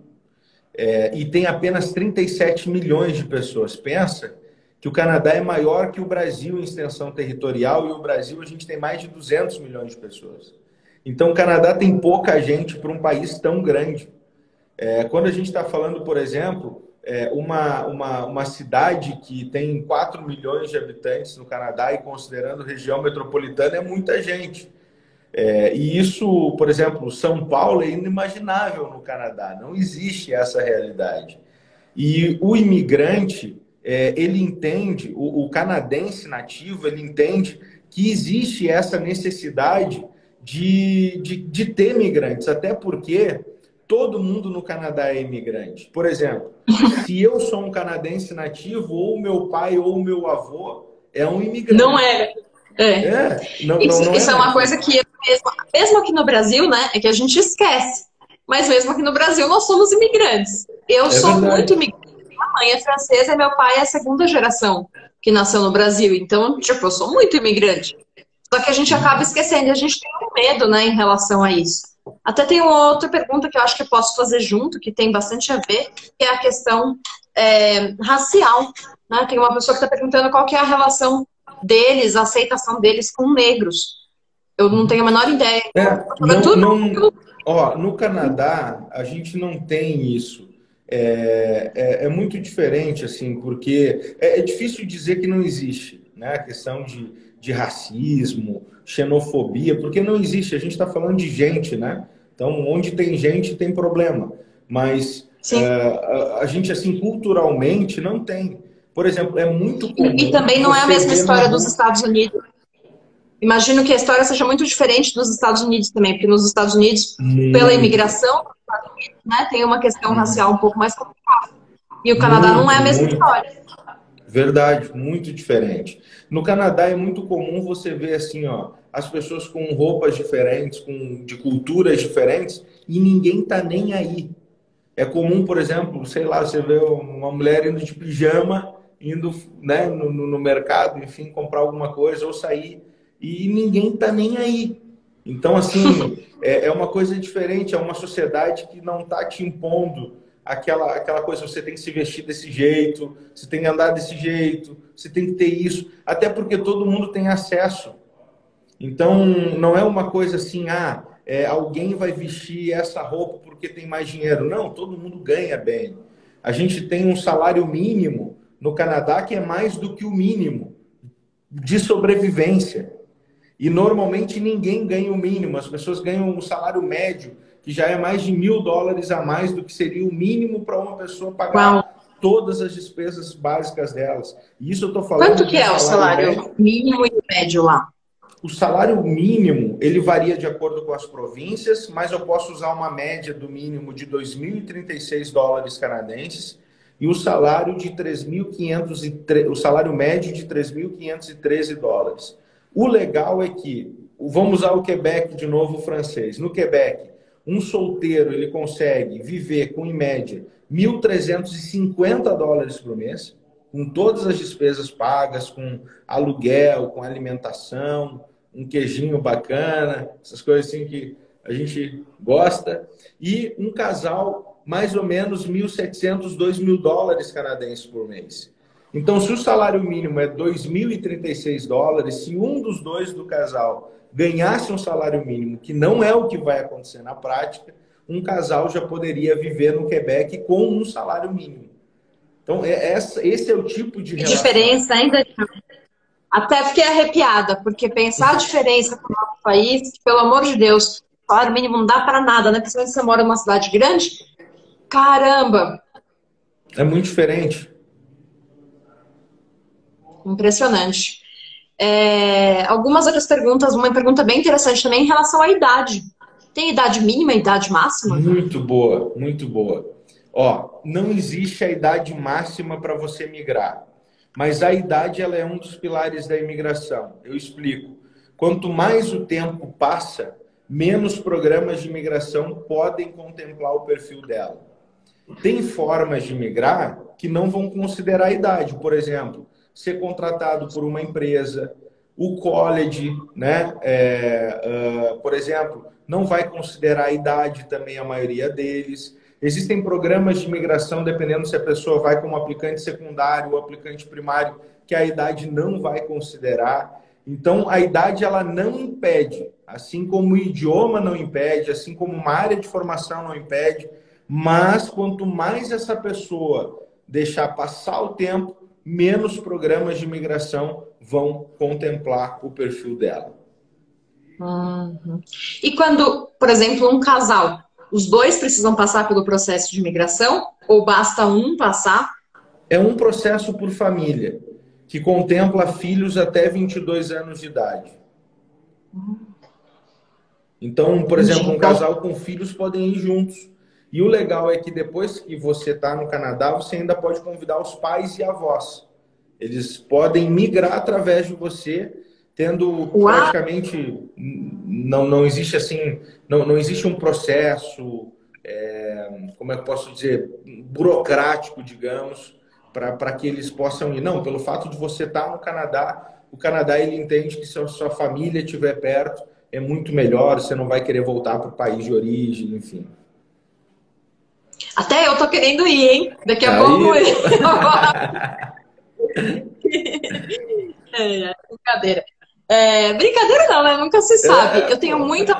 É, e tem apenas trinta e sete milhões de pessoas. Pensa que o Canadá é maior que o Brasil em extensão territorial, e o Brasil a gente tem mais de duzentos milhões de pessoas. Então o Canadá tem pouca gente para um país tão grande. É, quando a gente está falando, por exemplo, é, uma, uma, uma cidade que tem quatro milhões de habitantes no Canadá, e considerando região metropolitana, é muita gente. É, e isso, por exemplo, São Paulo é inimaginável no Canadá, não existe essa realidade. E o imigrante, é, ele entende, o, o canadense nativo, ele entende que existe essa necessidade de, de, de ter imigrantes, até porque todo mundo no Canadá é imigrante. Por exemplo, se eu sou um canadense nativo, ou meu pai ou meu avô é um imigrante. Não é. É. É, não, isso não, não isso é, é uma coisa que, mesmo, mesmo aqui no Brasil, né, é que a gente esquece. Mas mesmo aqui no Brasil, nós somos imigrantes. Eu É sou verdade. muito imigrante. Minha mãe é francesa e meu pai é a segunda geração que nasceu no Brasil. Então, tipo, eu sou muito imigrante. Só que a gente acaba esquecendo. A gente tem um medo, né, em relação a isso. Até tem uma outra pergunta que eu acho que eu posso fazer junto, que tem bastante a ver, que é a questão é, racial. Né? Tem uma pessoa que está perguntando qual que é a relação deles, a aceitação deles com negros. Eu não tenho a menor ideia. É, não, não, ó, no Canadá, a gente não tem isso. É, é, é muito diferente, assim, porque é, é difícil dizer que não existe, né? A questão de, de racismo, xenofobia, porque não existe. A gente está falando de gente, né? Então, onde tem gente, tem problema. Mas é, a, a gente, assim, culturalmente, não tem. Por exemplo, é muito comum... E, e também não é a mesma história no... dos Estados Unidos. Imagino que a história seja muito diferente dos Estados Unidos também, porque nos Estados Unidos, muito. pela imigração, né, tem uma questão racial um pouco mais complicada. E o Canadá muito, não é a mesma muito. história. Verdade, muito diferente. No Canadá é muito comum você ver assim, ó, as pessoas com roupas diferentes, com, de culturas diferentes, e ninguém tá nem aí. É comum, por exemplo, sei lá, você vê uma mulher indo de pijama, indo, né, no, no mercado, enfim, comprar alguma coisa ou sair, e ninguém tá nem aí. Então, assim, é, é uma coisa diferente, é uma sociedade que não tá te impondo aquela, aquela coisa, você tem que se vestir desse jeito, você tem que andar desse jeito, você tem que ter isso, até porque todo mundo tem acesso. Então, não é uma coisa assim, ah, é, alguém vai vestir essa roupa porque tem mais dinheiro. Não, todo mundo ganha bem. A gente tem um salário mínimo no Canadá que é mais do que o mínimo de sobrevivência. E normalmente ninguém ganha o mínimo, as pessoas ganham um salário médio, que já é mais de mil dólares a mais do que seria o mínimo para uma pessoa pagar Uau. todas as despesas básicas delas. E isso eu estou falando... Quanto que é o salário médio. mínimo e médio lá? O salário mínimo, ele varia de acordo com as províncias, mas eu posso usar uma média do mínimo de dois mil e trinta e seis dólares canadenses e o salário de três mil e quinhentos e treze, o salário médio de três mil quinhentos e treze dólares. O legal é que, vamos usar o Quebec de novo, o francês. No Quebec, um solteiro ele consegue viver com, em média, mil trezentos e cinquenta dólares por mês, com todas as despesas pagas, com aluguel, com alimentação, um queijinho bacana, essas coisas assim que a gente gosta. E um casal, mais ou menos mil e setecentos, dois mil dólares canadenses por mês. Então, se o salário mínimo é dois mil e trinta e seis dólares, se um dos dois do casal ganhasse um salário mínimo, que não é o que vai acontecer na prática, um casal já poderia viver no Quebec com um salário mínimo. Então, é essa, esse é o tipo de relação. Diferença ainda. Até fiquei arrepiada, porque pensar a diferença com o nosso país, que, pelo amor de Deus, o salário mínimo não dá para nada, né? Principalmente se você mora numa cidade grande. Caramba! É muito diferente. Impressionante. É, algumas outras perguntas, uma pergunta bem interessante também em relação à idade. Tem idade mínima e idade máxima? Muito boa, muito boa. Ó, não existe a idade máxima para você migrar. Mas a idade ela é um dos pilares da imigração. Eu explico. Quanto mais o tempo passa, menos programas de imigração podem contemplar o perfil dela. Tem formas de migrar que não vão considerar a idade. Por exemplo, ser contratado por uma empresa, o college, né? É, uh, por exemplo, não vai considerar a idade também a maioria deles. Existem programas de imigração, dependendo se a pessoa vai como aplicante secundário ou aplicante primário, que a idade não vai considerar. Então, a idade ela não impede, assim como o idioma não impede, assim como uma área de formação não impede, mas quanto mais essa pessoa deixar passar o tempo, menos programas de imigração vão contemplar o perfil dela. Uhum. E quando, por exemplo, um casal, os dois precisam passar pelo processo de imigração ou basta um passar? É um processo por família, que contempla filhos até vinte e dois anos de idade. Então, por exemplo, um casal com filhos podem ir juntos. E o legal é que depois que você está no Canadá, você ainda pode convidar os pais e avós. Eles podem migrar através de você, tendo praticamente... Não, não existe assim... Não, não existe um processo, é, como é que eu posso dizer, burocrático, digamos, para que eles possam ir. Não, pelo fato de você estar no Canadá, o Canadá ele entende que se a sua família estiver perto, é muito melhor, você não vai querer voltar para o país de origem, enfim. Até eu tô querendo ir, hein? Daqui a Aí... pouco... é, brincadeira. É, brincadeira não, né? Nunca se sabe. É. Eu tenho muita...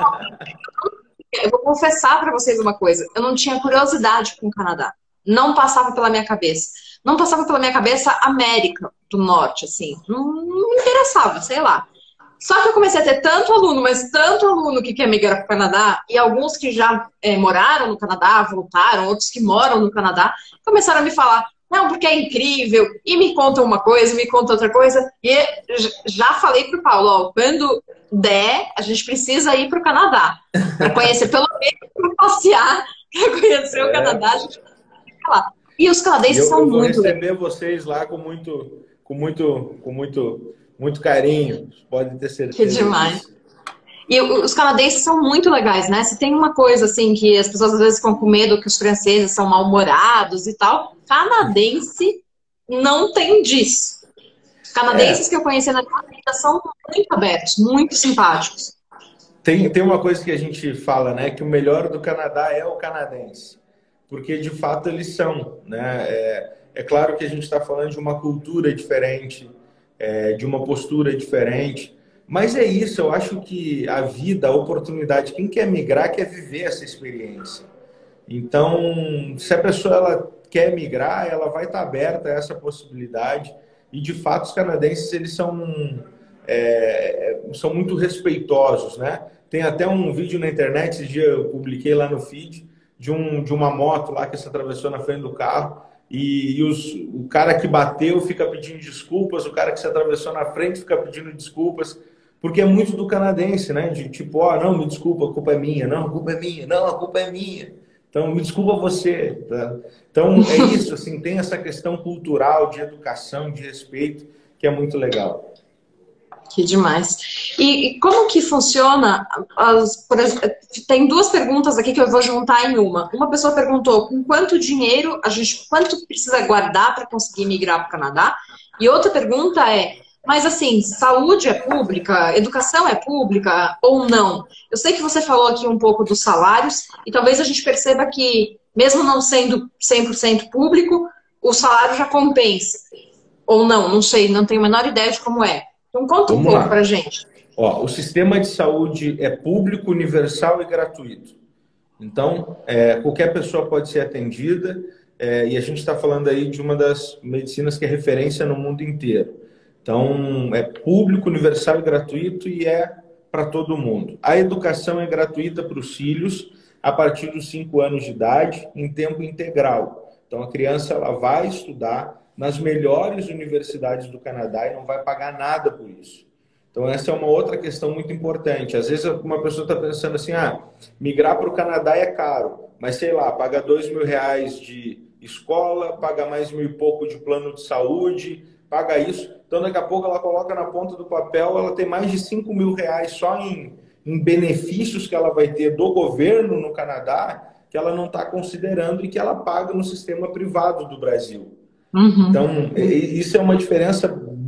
Eu vou confessar para vocês uma coisa. Eu não tinha curiosidade com o Canadá. Não passava pela minha cabeça. Não passava pela minha cabeça América do Norte, assim. Não, não me interessava, sei lá. Só que eu comecei a ter tanto aluno, mas tanto aluno que quer migrar para o Canadá, e alguns que já é, moraram no Canadá, voltaram, outros que moram no Canadá, começaram a me falar, não, porque é incrível, e me conta uma coisa, me conta outra coisa. E já falei pro Paulo, ó, quando der, a gente precisa ir para o Canadá, para conhecer, pelo menos para passear, para conhecer é. o Canadá, a gente vai lá. E os canadenses eu, são eu vou muito... receber vocês lá com muito, com muito, com muito... Muito carinho, pode ter certeza. Que demais. E os canadenses são muito legais, né? Se tem uma coisa assim que as pessoas às vezes ficam com medo que os franceses são mal-humorados e tal, canadense não tem disso. Canadenses é. que eu conheci na minha vida são muito abertos, muito simpáticos. Tem, tem uma coisa que a gente fala, né? Que o melhor do Canadá é o canadense. Porque de fato eles são, né? É, é claro que a gente está falando de uma cultura diferente, É, de uma postura diferente. Mas é isso, eu acho que a vida, a oportunidade, quem quer migrar quer viver essa experiência. Então, se a pessoa ela quer migrar, ela vai estar aberta a essa possibilidade. E, de fato, os canadenses eles são, é, são muito respeitosos, né? Tem até um vídeo na internet, esse dia eu publiquei lá no feed, de, um, de uma moto lá que se atravessou na frente do carro. E, e os, o cara que bateu fica pedindo desculpas, o cara que se atravessou na frente fica pedindo desculpas, porque é muito do canadense, né? De tipo, ó, oh, não, me desculpa, a culpa é minha, não, a culpa é minha, não, a culpa é minha. Então, me desculpa você. Tá? Então, é isso, assim, tem essa questão cultural, de educação, de respeito, que é muito legal. Que demais. E, e como que funciona? As, por, tem duas perguntas aqui que eu vou juntar em uma. Uma pessoa perguntou com quanto dinheiro a gente, quanto precisa guardar para conseguir migrar para o Canadá? E outra pergunta é, mas assim, saúde é pública, educação é pública ou não? Eu sei que você falou aqui um pouco dos salários e talvez a gente perceba que, mesmo não sendo cem por cento público, o salário já compensa. Ou não, não sei, não tenho a menor ideia de como é. Então conta um pouco pra gente. Ó, o sistema de saúde é público, universal e gratuito. Então, é, qualquer pessoa pode ser atendida é, e a gente está falando aí de uma das medicinas que é referência no mundo inteiro. Então, é público, universal e gratuito e é para todo mundo. A educação é gratuita para os filhos a partir dos cinco anos de idade, em tempo integral. Então, a criança ela vai estudar nas melhores universidades do Canadá e não vai pagar nada por isso. Então, essa é uma outra questão muito importante. Às vezes, uma pessoa está pensando assim, ah, migrar para o Canadá é caro, mas sei lá, paga dois mil reais de escola, paga mais mil e pouco de plano de saúde, paga isso. Então, daqui a pouco, ela coloca na ponta do papel, ela tem mais de cinco mil reais só em, em benefícios que ela vai ter do governo no Canadá, que ela não está considerando e que ela paga no sistema privado do Brasil. Uhum. Então, isso é uma diferença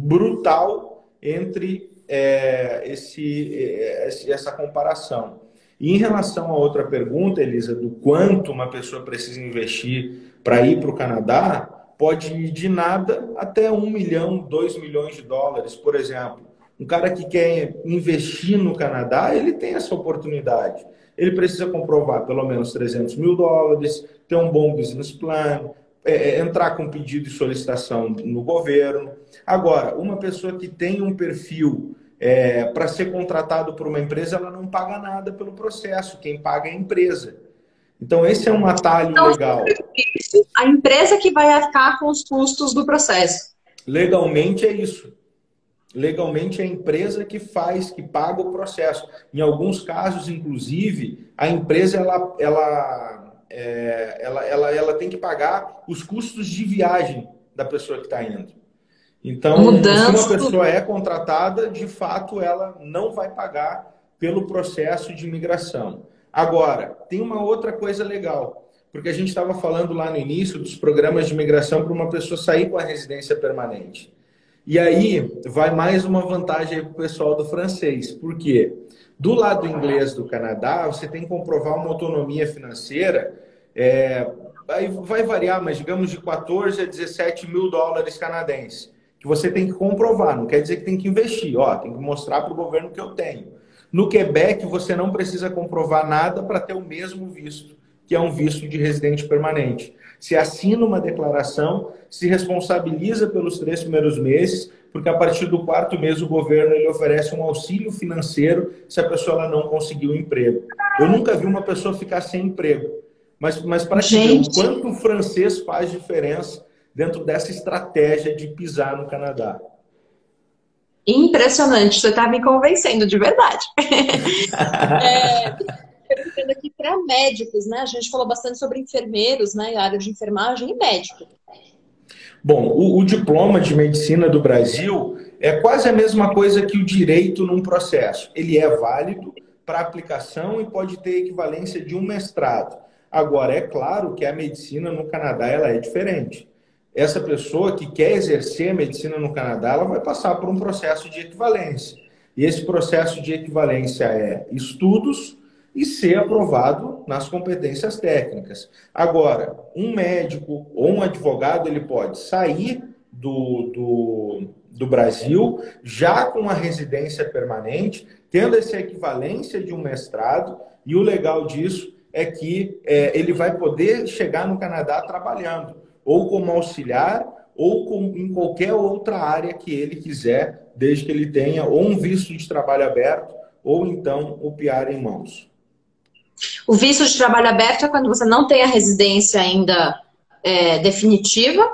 brutal entre é, esse, essa comparação. E em relação a outra pergunta, Elisa, do quanto uma pessoa precisa investir para ir para o Canadá, pode ir de nada até um milhão, dois milhões de dólares, por exemplo. Um cara que quer investir no Canadá, ele tem essa oportunidade. Ele precisa comprovar pelo menos trezentos mil dólares, ter um bom business plan, é, entrar com pedido de solicitação no governo. Agora, uma pessoa que tem um perfil é, para ser contratado por uma empresa, ela não paga nada pelo processo. Quem paga é a empresa. Então, esse é um atalho então, legal. A empresa que vai arcar com os custos do processo. Legalmente é isso. Legalmente é a empresa que faz, que paga o processo. Em alguns casos, inclusive, a empresa ela, ela, é, ela, ela, ela tem que pagar os custos de viagem da pessoa que está indo. Então, Mudança. se uma pessoa é contratada, de fato, ela não vai pagar pelo processo de imigração. Agora, tem uma outra coisa legal, porque a gente estava falando lá no início dos programas de imigração para uma pessoa sair com a residência permanente. E aí, vai mais uma vantagem para o pessoal do francês. Por quê? Do lado inglês do Canadá, você tem que comprovar uma autonomia financeira, é, aí vai variar, mas digamos de quatorze a dezessete mil dólares canadenses, que você tem que comprovar, não quer dizer que tem que investir, ó, tem que mostrar para o governo que eu tenho. No Quebec, você não precisa comprovar nada para ter o mesmo visto, que é um visto de residente permanente. Se assina uma declaração, se responsabiliza pelos três primeiros meses, porque a partir do quarto mês o governo ele oferece um auxílio financeiro se a pessoa ela não conseguiu um emprego. Eu nunca vi uma pessoa ficar sem emprego, mas, mas para te ver o quanto o francês faz diferença dentro dessa estratégia de pisar no Canadá. Impressionante, você está me convencendo de verdade. é, perguntando aqui para médicos, né? A gente falou bastante sobre enfermeiros, né? A área de enfermagem e médico. Bom, o, o diploma de medicina do Brasil é quase a mesma coisa que o direito num processo. Ele é válido para aplicação e pode ter equivalência de um mestrado. Agora, é claro que a medicina no Canadá ela é diferente. Essa pessoa que quer exercer a medicina no Canadá, ela vai passar por um processo de equivalência. E esse processo de equivalência é estudos e ser aprovado nas competências técnicas. Agora, um médico ou um advogado, ele pode sair do, do, do Brasil já com a residência permanente, tendo essa equivalência de um mestrado, e o legal disso é que é, ele vai poder chegar no Canadá trabalhando, ou como auxiliar, ou com, em qualquer outra área que ele quiser, desde que ele tenha ou um visto de trabalho aberto, ou então o P R em mãos. O visto de trabalho aberto é quando você não tem a residência ainda é, definitiva,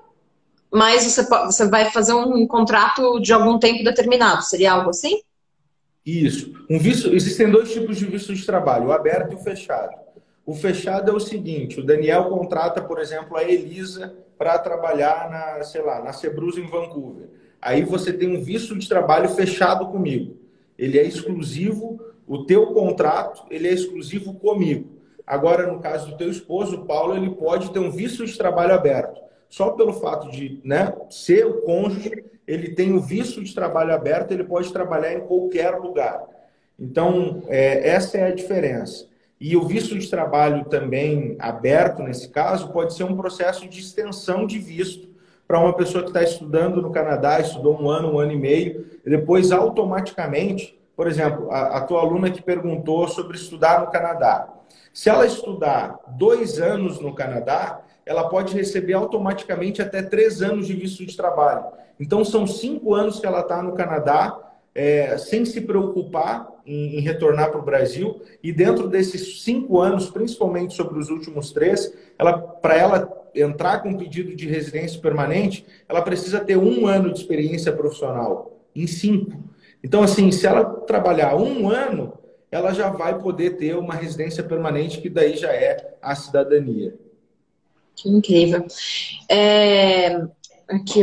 mas você, pode, você vai fazer um contrato de algum tempo determinado. Seria algo assim? Isso. Um visto, existem dois tipos de visto de trabalho, o aberto e o fechado. O fechado é o seguinte, o Daniel contrata, por exemplo, a Elisa para trabalhar na, sei lá, na Cebrus em Vancouver. Aí você tem um visto de trabalho fechado comigo. Ele é exclusivo, o teu contrato, ele é exclusivo comigo. Agora, no caso do teu esposo, o Paulo, ele pode ter um visto de trabalho aberto. Só pelo fato de, né, ser o cônjuge, ele tem o visto de trabalho aberto, ele pode trabalhar em qualquer lugar. Então, é, essa é a diferença. E o visto de trabalho também aberto, nesse caso, pode ser um processo de extensão de visto para uma pessoa que está estudando no Canadá, estudou um ano, um ano e meio, e depois automaticamente, por exemplo, a, a tua aluna que perguntou sobre estudar no Canadá. Se ela estudar dois anos no Canadá, ela pode receber automaticamente até três anos de visto de trabalho. Então, são cinco anos que ela está no Canadá, É, sem se preocupar em, em retornar para o Brasil, e dentro desses cinco anos, principalmente sobre os últimos três, ela, para ela entrar com pedido de residência permanente, ela precisa ter um ano de experiência profissional, em cinco. Então, assim, se ela trabalhar um ano, ela já vai poder ter uma residência permanente, que daí já é a cidadania. Que incrível. É, aqui eu...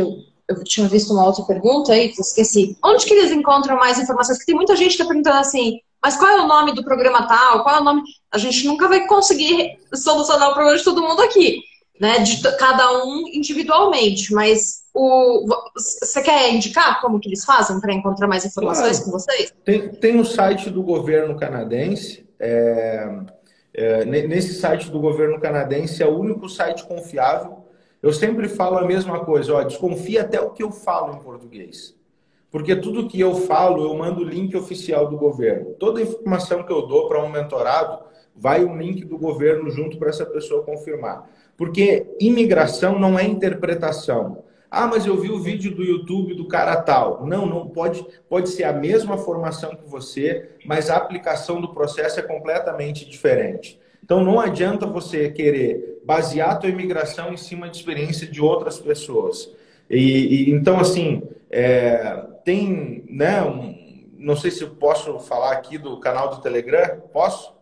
eu tinha visto uma outra pergunta aí, que eu esqueci. Onde que eles encontram mais informações? Porque tem muita gente que está perguntando assim, mas qual é o nome do programa tal? Qual é o nome? A gente nunca vai conseguir solucionar o problema de todo mundo aqui, né? De cada um individualmente. Mas o, você quer indicar como que eles fazem para encontrar mais informações Claro. com vocês? Tem, tem um site do governo canadense. É, é, nesse site do governo canadense é o único site confiável. Eu sempre falo a mesma coisa, ó, desconfia até o que eu falo em português. Porque tudo que eu falo, eu mando o link oficial do governo. Toda informação que eu dou para um mentorado, vai um link do governo junto para essa pessoa confirmar. Porque imigração não é interpretação. Ah, mas eu vi o vídeo do YouTube do cara tal. Não, não pode, pode ser a mesma formação que você, mas a aplicação do processo é completamente diferente. Então, não adianta você querer basear a tua imigração em cima de experiência de outras pessoas. E, e então, assim, é, tem, né, um, não sei se eu posso falar aqui do canal do Telegram, posso?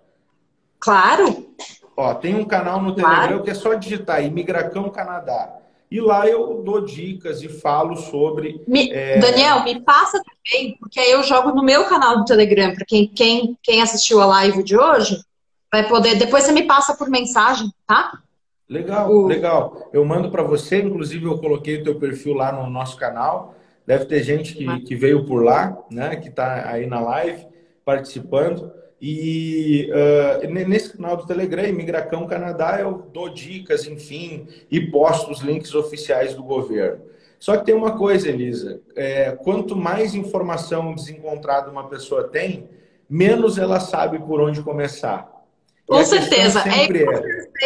Claro. Ó, tem um canal no Claro. Telegram que é só digitar Imigracão Canadá. E lá eu dou dicas e falo sobre... Me, é... Daniel, me passa também, porque aí eu jogo no meu canal do Telegram, para quem, quem, quem assistiu a live de hoje, vai poder... Depois você me passa por mensagem, tá? Legal, O... legal. Eu mando para você, inclusive eu coloquei o teu perfil lá no nosso canal. Deve ter gente que, que veio por lá, né? Que está aí na live, participando. E uh, nesse canal do Telegram, Imigracão Canadá, eu dou dicas, enfim, e posto os links oficiais do governo. Só que tem uma coisa, Elisa, é, quanto mais informação desencontrada uma pessoa tem, menos ela sabe por onde começar. E Com certeza. É igual,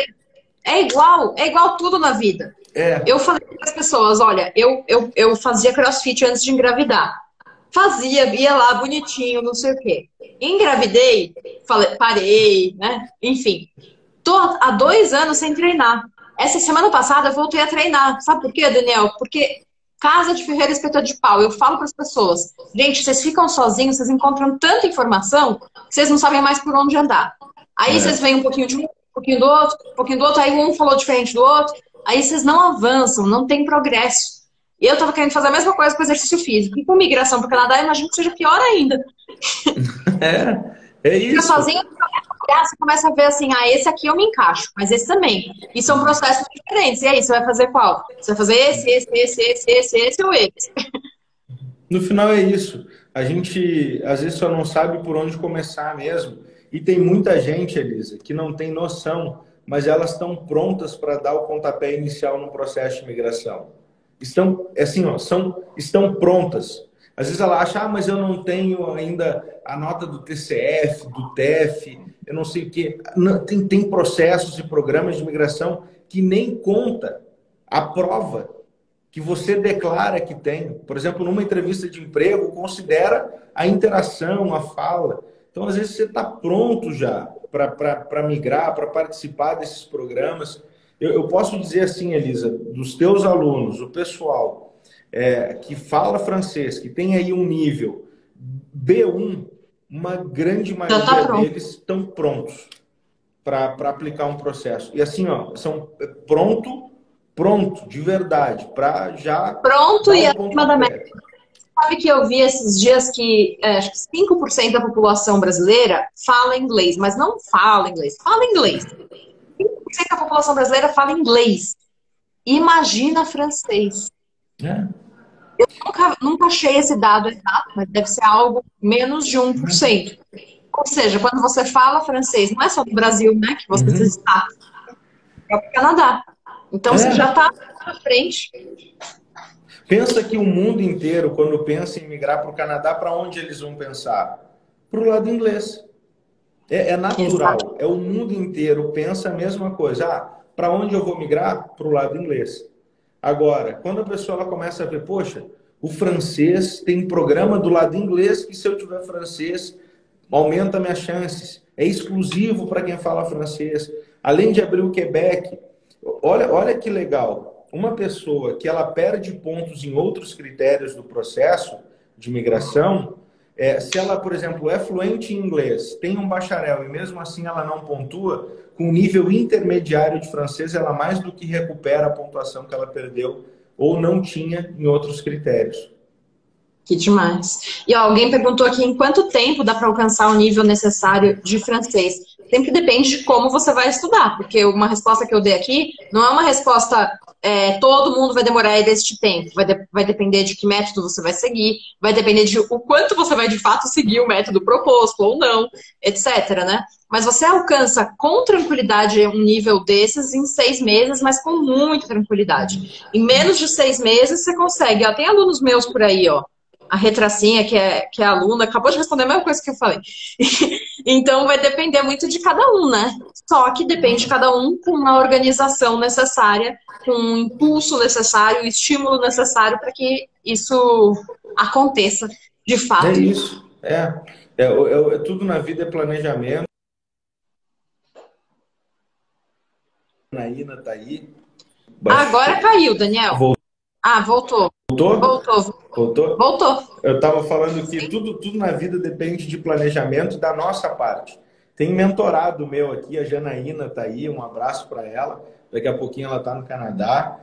é igual, é igual tudo na vida. É. Eu falei para as pessoas, olha, eu, eu, eu fazia crossfit antes de engravidar. Fazia, ia lá bonitinho, não sei o quê. Engravidei, falei, parei, né? Enfim, tô há dois anos sem treinar. Essa semana passada eu voltei a treinar. Sabe por quê, Daniel? Porque casa de ferreiro espeto de pau. Eu falo para as pessoas, gente, vocês ficam sozinhos, vocês encontram tanta informação que vocês não sabem mais por onde andar. Aí é. vocês veem um pouquinho de um, um pouquinho do outro, um pouquinho do outro, aí um falou diferente do outro. Aí vocês não avançam, não tem progresso. E eu tava querendo fazer a mesma coisa com exercício físico. E com migração para o Canadá, eu imagino que seja pior ainda. É, é isso. Fica sozinho, você começa a ver assim, ah, esse aqui eu me encaixo, mas esse também. E são processos diferentes. E aí, você vai fazer qual? Você vai fazer esse, esse, esse, esse, esse, esse ou esse? No final é isso. A gente, às vezes, só não sabe por onde começar mesmo. E tem muita gente, Elisa, que não tem noção, mas elas estão prontas para dar o pontapé inicial no processo de migração. Estão, assim, ó, são, estão prontas. Às vezes ela acha, ah, mas eu não tenho ainda a nota do T C F, do T E F, eu não sei o quê. Não, tem, tem processos e programas de imigração que nem conta a prova que você declara que tem. Por exemplo, numa entrevista de emprego, considera a interação, a fala. Então, às vezes, você está pronto já para migrar, para participar desses programas. Eu, eu posso dizer assim, Elisa, dos teus alunos, o pessoal é, que fala francês, que tem aí um nível B um, uma grande maioria tá deles estão prontos para aplicar um processo. E assim, ó, são pronto, pronto, de verdade, para já... Pronto um e acima da média. Sabe que eu vi esses dias que é, acho que cinco por cento da população brasileira fala inglês, mas não fala inglês, fala inglês. cinco por cento da população brasileira fala inglês. Imagina francês. É. Eu nunca, nunca achei esse dado exato, mas deve ser algo menos de um por cento. Ou seja, quando você fala francês, não é só no Brasil, né, que você uhum. está, é para o Canadá. Então é. você já está na frente. Pensa que o mundo inteiro, quando pensa em migrar para o Canadá, para onde eles vão pensar? Para o lado inglês. É, é natural. Exato. É o mundo inteiro pensa a mesma coisa. Ah, para onde eu vou migrar? Para o lado inglês. Agora, quando a pessoa ela começa a ver, poxa, o francês tem programa do lado inglês que se eu tiver francês, aumenta minhas chances. É exclusivo para quem fala francês. Além de abrir o Quebec, olha, olha que legal. Uma pessoa que ela perde pontos em outros critérios do processo de migração, é, se ela, por exemplo, é fluente em inglês, tem um bacharel e mesmo assim ela não pontua, com nível intermediário de francês, ela mais do que recupera a pontuação que ela perdeu ou não tinha em outros critérios. Que demais. E ó, alguém perguntou aqui em quanto tempo dá para alcançar o nível necessário de francês. Sempre depende de como você vai estudar, porque uma resposta que eu dei aqui não é uma resposta é, todo mundo vai demorar este tempo. Vai, de, vai depender de que método você vai seguir, vai depender de o quanto você vai de fato seguir o método proposto ou não, etcétera, né? Mas você alcança com tranquilidade um nível desses em seis meses, mas com muita tranquilidade. Em menos de seis meses você consegue. Ó, tem alunos meus por aí, ó. A Retracinha, que é, que é aluna, acabou de responder a mesma coisa que eu falei. Então, vai depender muito de cada um, né? Só que depende de cada um com uma organização necessária, com um impulso necessário, o estímulo necessário para que isso aconteça de fato. É isso. É. É, é, é tudo na vida é planejamento. A Anaína tá aí. Agora caiu, Daniel. Voltou. Ah, voltou. Voltou? Voltou. Voltou? Voltou. Eu estava falando que tudo, tudo na vida depende de planejamento da nossa parte. Tem mentorado meu aqui, a Janaína está aí, um abraço para ela. Daqui a pouquinho ela está no Canadá.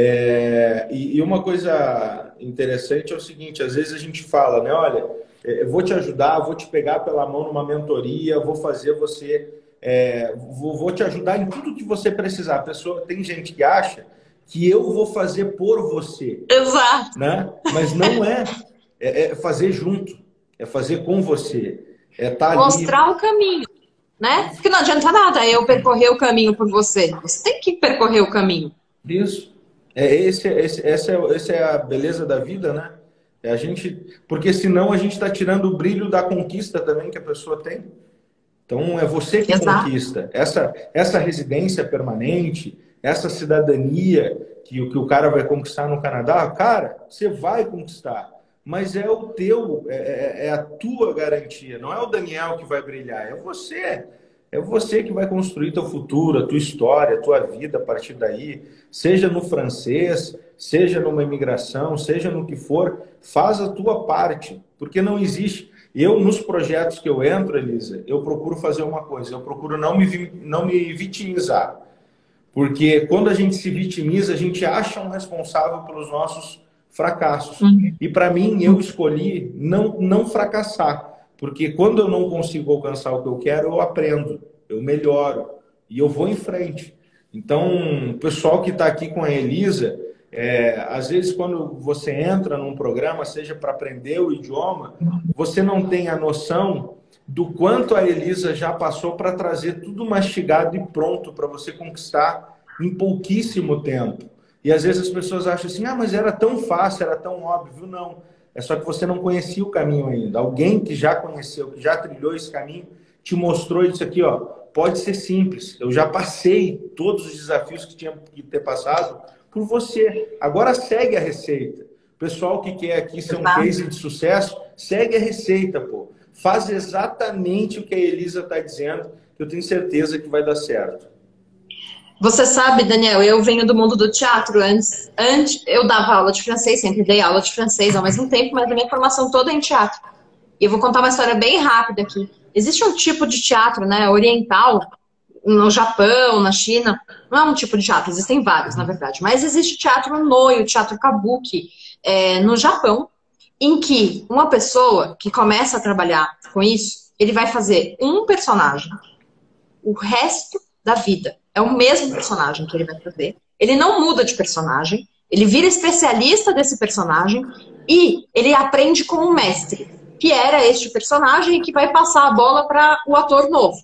É, e, e uma coisa interessante é o seguinte, às vezes a gente fala, né? Olha, eu vou te ajudar, vou te pegar pela mão numa mentoria, vou fazer você... É, vou, vou te ajudar em tudo que você precisar. A pessoa, tem gente que acha que eu vou fazer por você. Exato. Né? Mas não é. É, é fazer junto. É fazer com você. É estar ali. Mostrar o caminho, né? Porque não adianta nada eu percorrer o caminho por você. Você tem que percorrer o caminho. Isso. É, esse, esse, essa, é, essa é a beleza da vida, né? É a gente, porque senão a gente está tirando o brilho da conquista também que a pessoa tem. Então é você que Exato. Conquista. Essa, essa residência permanente, essa cidadania que, que o cara vai conquistar no Canadá, cara, você vai conquistar. Mas é o teu, é, é a tua garantia. Não é o Daniel que vai brilhar, é você. É você que vai construir teu futuro, a tua história, a tua vida a partir daí. Seja no francês, seja numa imigração, seja no que for, faz a tua parte. Porque não existe... Eu, nos projetos que eu entro, Elisa, eu procuro fazer uma coisa. Eu procuro não me, não me vitimizar. Porque quando a gente se vitimiza, a gente acha um responsável pelos nossos fracassos. Uhum. E para mim, eu escolhi não, não fracassar. Porque quando eu não consigo alcançar o que eu quero, eu aprendo, eu melhoro e eu vou em frente. Então, o pessoal que está aqui com a Elisa, é, às vezes quando você entra num programa, seja para aprender o idioma, você não tem a noção do quanto a Elisa já passou para trazer tudo mastigado e pronto para você conquistar em pouquíssimo tempo. E às vezes as pessoas acham assim, ah, mas era tão fácil, era tão óbvio. Não, é só que você não conhecia o caminho ainda. Alguém que já conheceu, que já trilhou esse caminho, te mostrou isso aqui, ó. Pode ser simples. Eu já passei todos os desafios que tinha que ter passado por você. Agora segue a receita. O pessoal que quer aqui ser um case de sucesso, segue a receita, pô. Faz exatamente o que a Elisa está dizendo, que eu tenho certeza que vai dar certo. Você sabe, Daniel, eu venho do mundo do teatro. Antes, antes eu dava aula de francês, sempre dei aula de francês ao mesmo tempo, mas a minha formação toda é em teatro. E eu vou contar uma história bem rápida aqui. Existe um tipo de teatro, né, oriental, no Japão, na China. Não é um tipo de teatro, existem vários, na verdade. Mas existe teatro Noi, o teatro Kabuki, é, no Japão, em que uma pessoa que começa a trabalhar com isso, ele vai fazer um personagem o resto da vida. É o mesmo personagem que ele vai fazer. Ele não muda de personagem, ele vira especialista desse personagem e ele aprende com um mestre, que era este personagem e que vai passar a bola para o ator novo.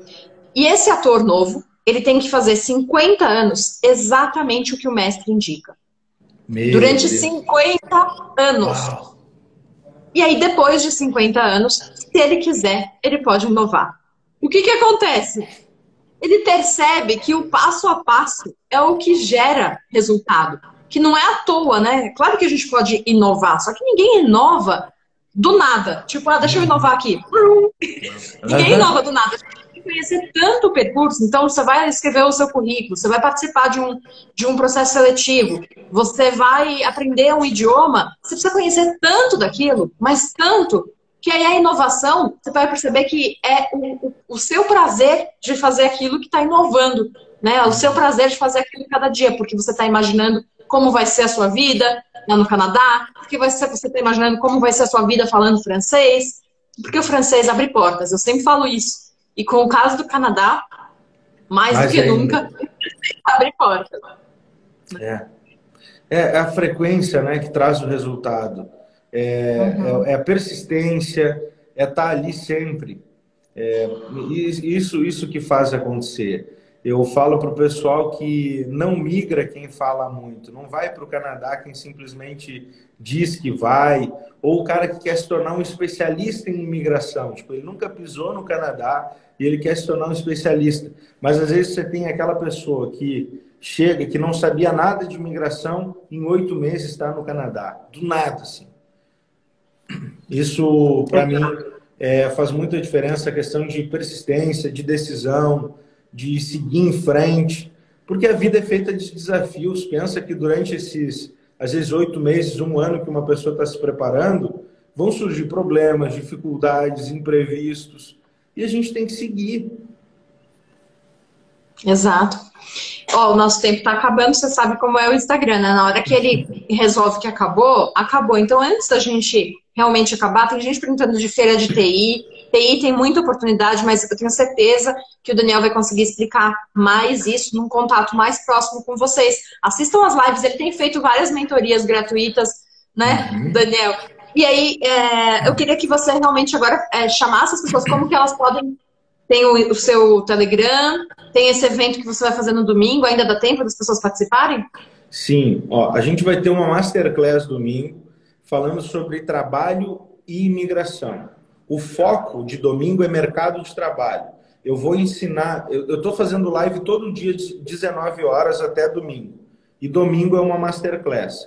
E esse ator novo, ele tem que fazer cinquenta anos exatamente o que o mestre indica. Meu Durante Deus. cinquenta anos. Uau. E aí, depois de cinquenta anos, se ele quiser, ele pode inovar. O que que acontece? Ele percebe que o passo a passo é o que gera resultado. Que não é à toa, né? Claro que a gente pode inovar, só que ninguém inova do nada. Tipo, ah, deixa eu inovar aqui. Ninguém inova do nada. Conhecer tanto o percurso, então você vai escrever o seu currículo, você vai participar de um, de um processo seletivo, você vai aprender um idioma, você precisa conhecer tanto daquilo, mas tanto, que aí a inovação, você vai perceber que é o, o, o seu prazer de fazer aquilo que está inovando, né? O seu prazer de fazer aquilo cada dia, porque você está imaginando como vai ser a sua vida lá no Canadá, porque você está imaginando como vai ser a sua vida falando francês, porque o francês abre portas, eu sempre falo isso. E com o caso do Canadá, mais Mas do que ainda. nunca, abre portas. É. É a frequência, né, que traz o resultado. É, uhum. é, é a persistência, é estar ali sempre. É, isso, isso que faz acontecer. Eu falo para o pessoal que não migra quem fala muito, não vai para o Canadá quem simplesmente diz que vai, ou o cara que quer se tornar um especialista em imigração. Tipo, ele nunca pisou no Canadá e ele quer se tornar um especialista. Mas às vezes você tem aquela pessoa que chega, que não sabia nada de imigração, em oito meses está no Canadá. Do nada, assim. Isso, para mim, é, faz muita diferença a questão de persistência, de decisão, de seguir em frente, porque a vida é feita de desafios. Pensa que durante esses, às vezes, oito meses, um ano que uma pessoa está se preparando, vão surgir problemas, dificuldades, imprevistos, e a gente tem que seguir. Exato. Ó, o nosso tempo está acabando, você sabe como é o Instagram, né? Na hora que ele resolve que acabou, acabou. Então, antes da gente realmente acabar, tem gente perguntando de feira de T I. T I tem muita oportunidade, mas eu tenho certeza que o Daniel vai conseguir explicar mais isso num contato mais próximo com vocês. Assistam as lives, ele tem feito várias mentorias gratuitas, né, uhum. Daniel? E aí, é, eu queria que você realmente agora é, chamasse as pessoas, como que elas podem... Tem o, o seu Telegram, tem esse evento que você vai fazer no domingo, ainda dá tempo das pessoas participarem? Sim, ó, a gente vai ter uma Masterclass domingo, falando sobre trabalho e imigração. O foco de domingo é mercado de trabalho. Eu vou ensinar, eu estou fazendo live todo dia de dezenove horas até domingo. E domingo é uma Masterclass.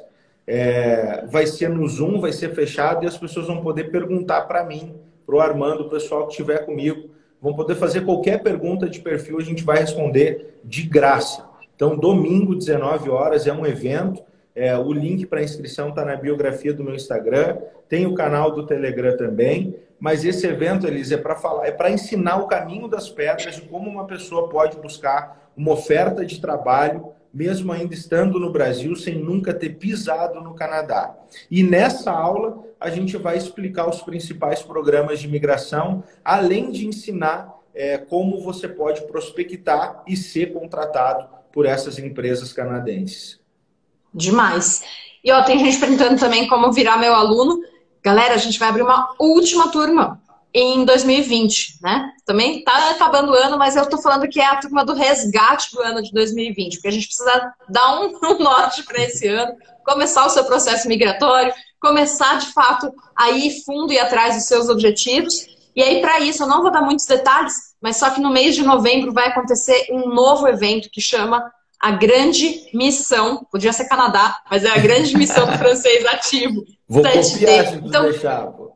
É, vai ser no Zoom, vai ser fechado e as pessoas vão poder perguntar para mim, para o Armando, o pessoal que estiver comigo, vão poder fazer qualquer pergunta de perfil, a gente vai responder de graça. Então, domingo, dezenove horas, é um evento. É, o link para inscrição está na biografia do meu Instagram. Tem o canal do Telegram também. Mas esse evento, Elis, é para falar, é para ensinar o caminho das pedras de como uma pessoa pode buscar uma oferta de trabalho, mesmo ainda estando no Brasil, sem nunca ter pisado no Canadá. E nessa aula, a gente vai explicar os principais programas de imigração, além de ensinar é, como você pode prospectar e ser contratado por essas empresas canadenses. Demais. E ó, tem gente perguntando também como virar meu aluno. Galera, a gente vai abrir uma última turma em dois mil e vinte, né? Também tá acabando o ano, mas eu tô falando que é a turma do resgate do ano de dois mil e vinte, porque a gente precisa dar um, um norte para esse ano, começar o seu processo migratório, começar de fato a ir fundo e atrás dos seus objetivos. E aí, para isso, eu não vou dar muitos detalhes, mas só que no mês de novembro vai acontecer um novo evento que chama a Grande Missão. Podia ser Canadá, mas é a Grande Missão do Francês Ativo. Vou copiar se então, deixar, pô.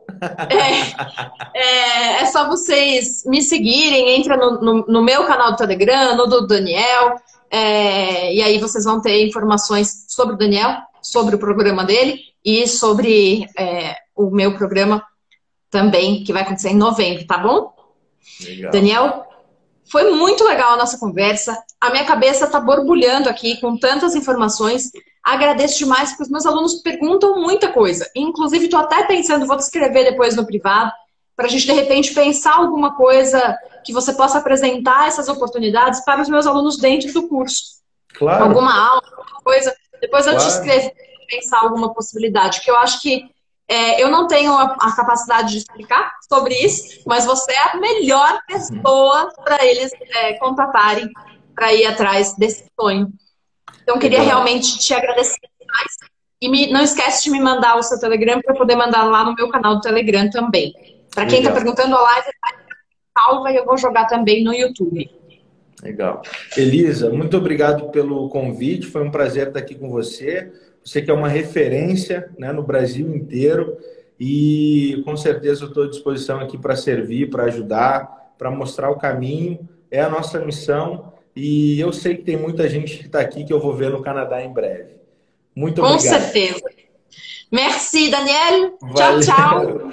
É, é, é só vocês me seguirem, entra no, no, no meu canal do Telegram, no do Daniel, é, e aí vocês vão ter informações sobre o Daniel, sobre o programa dele e sobre é, o meu programa também, que vai acontecer em novembro, tá bom? Legal. Daniel, foi muito legal a nossa conversa. A minha cabeça tá borbulhando aqui com tantas informações. Agradeço demais, porque os meus alunos perguntam muita coisa. Inclusive, estou até pensando, vou te escrever depois no privado, para a gente, de repente, pensar alguma coisa que você possa apresentar essas oportunidades para os meus alunos dentro do curso. Claro. Alguma aula, alguma coisa. Depois eu Claro. te escrevo, pensar alguma possibilidade, que eu acho que é, eu não tenho a, a capacidade de explicar sobre isso, mas você é a melhor pessoa para eles é, contatarem para ir atrás desse sonho. Então, eu queria Legal. realmente te agradecer mais. E me, não esquece de me mandar o seu Telegram para eu poder mandar lá no meu canal do Telegram também. Para quem está perguntando, a live está salva e eu vou jogar também no YouTube. Legal. Elisa, muito obrigado pelo convite. Foi um prazer estar aqui com você. Você que é uma referência, né, no Brasil inteiro. E com certeza eu estou à disposição aqui para servir, para ajudar, para mostrar o caminho. É a nossa missão. E eu sei que tem muita gente que está aqui que eu vou ver no Canadá em breve. Muito obrigado. Com certeza. Merci, Daniel. Valeu. Tchau, tchau.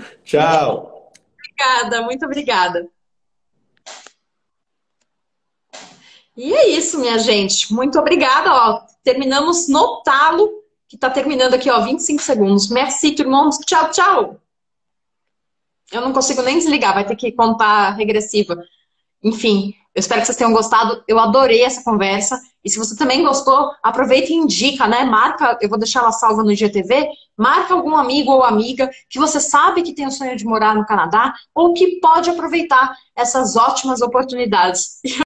Tchau. Obrigada, muito obrigada. E é isso, minha gente. Muito obrigada. Ó, terminamos no talo, que tá terminando aqui, ó, vinte e cinco segundos. Merci, tout le monde. Tchau, tchau. Eu não consigo nem desligar, vai ter que contar regressiva. Enfim, eu espero que vocês tenham gostado. Eu adorei essa conversa. E se você também gostou, aproveita e indica, né? Marca, eu vou deixar ela salva no I G T V. Marca algum amigo ou amiga que você sabe que tem o sonho de morar no Canadá ou que pode aproveitar essas ótimas oportunidades.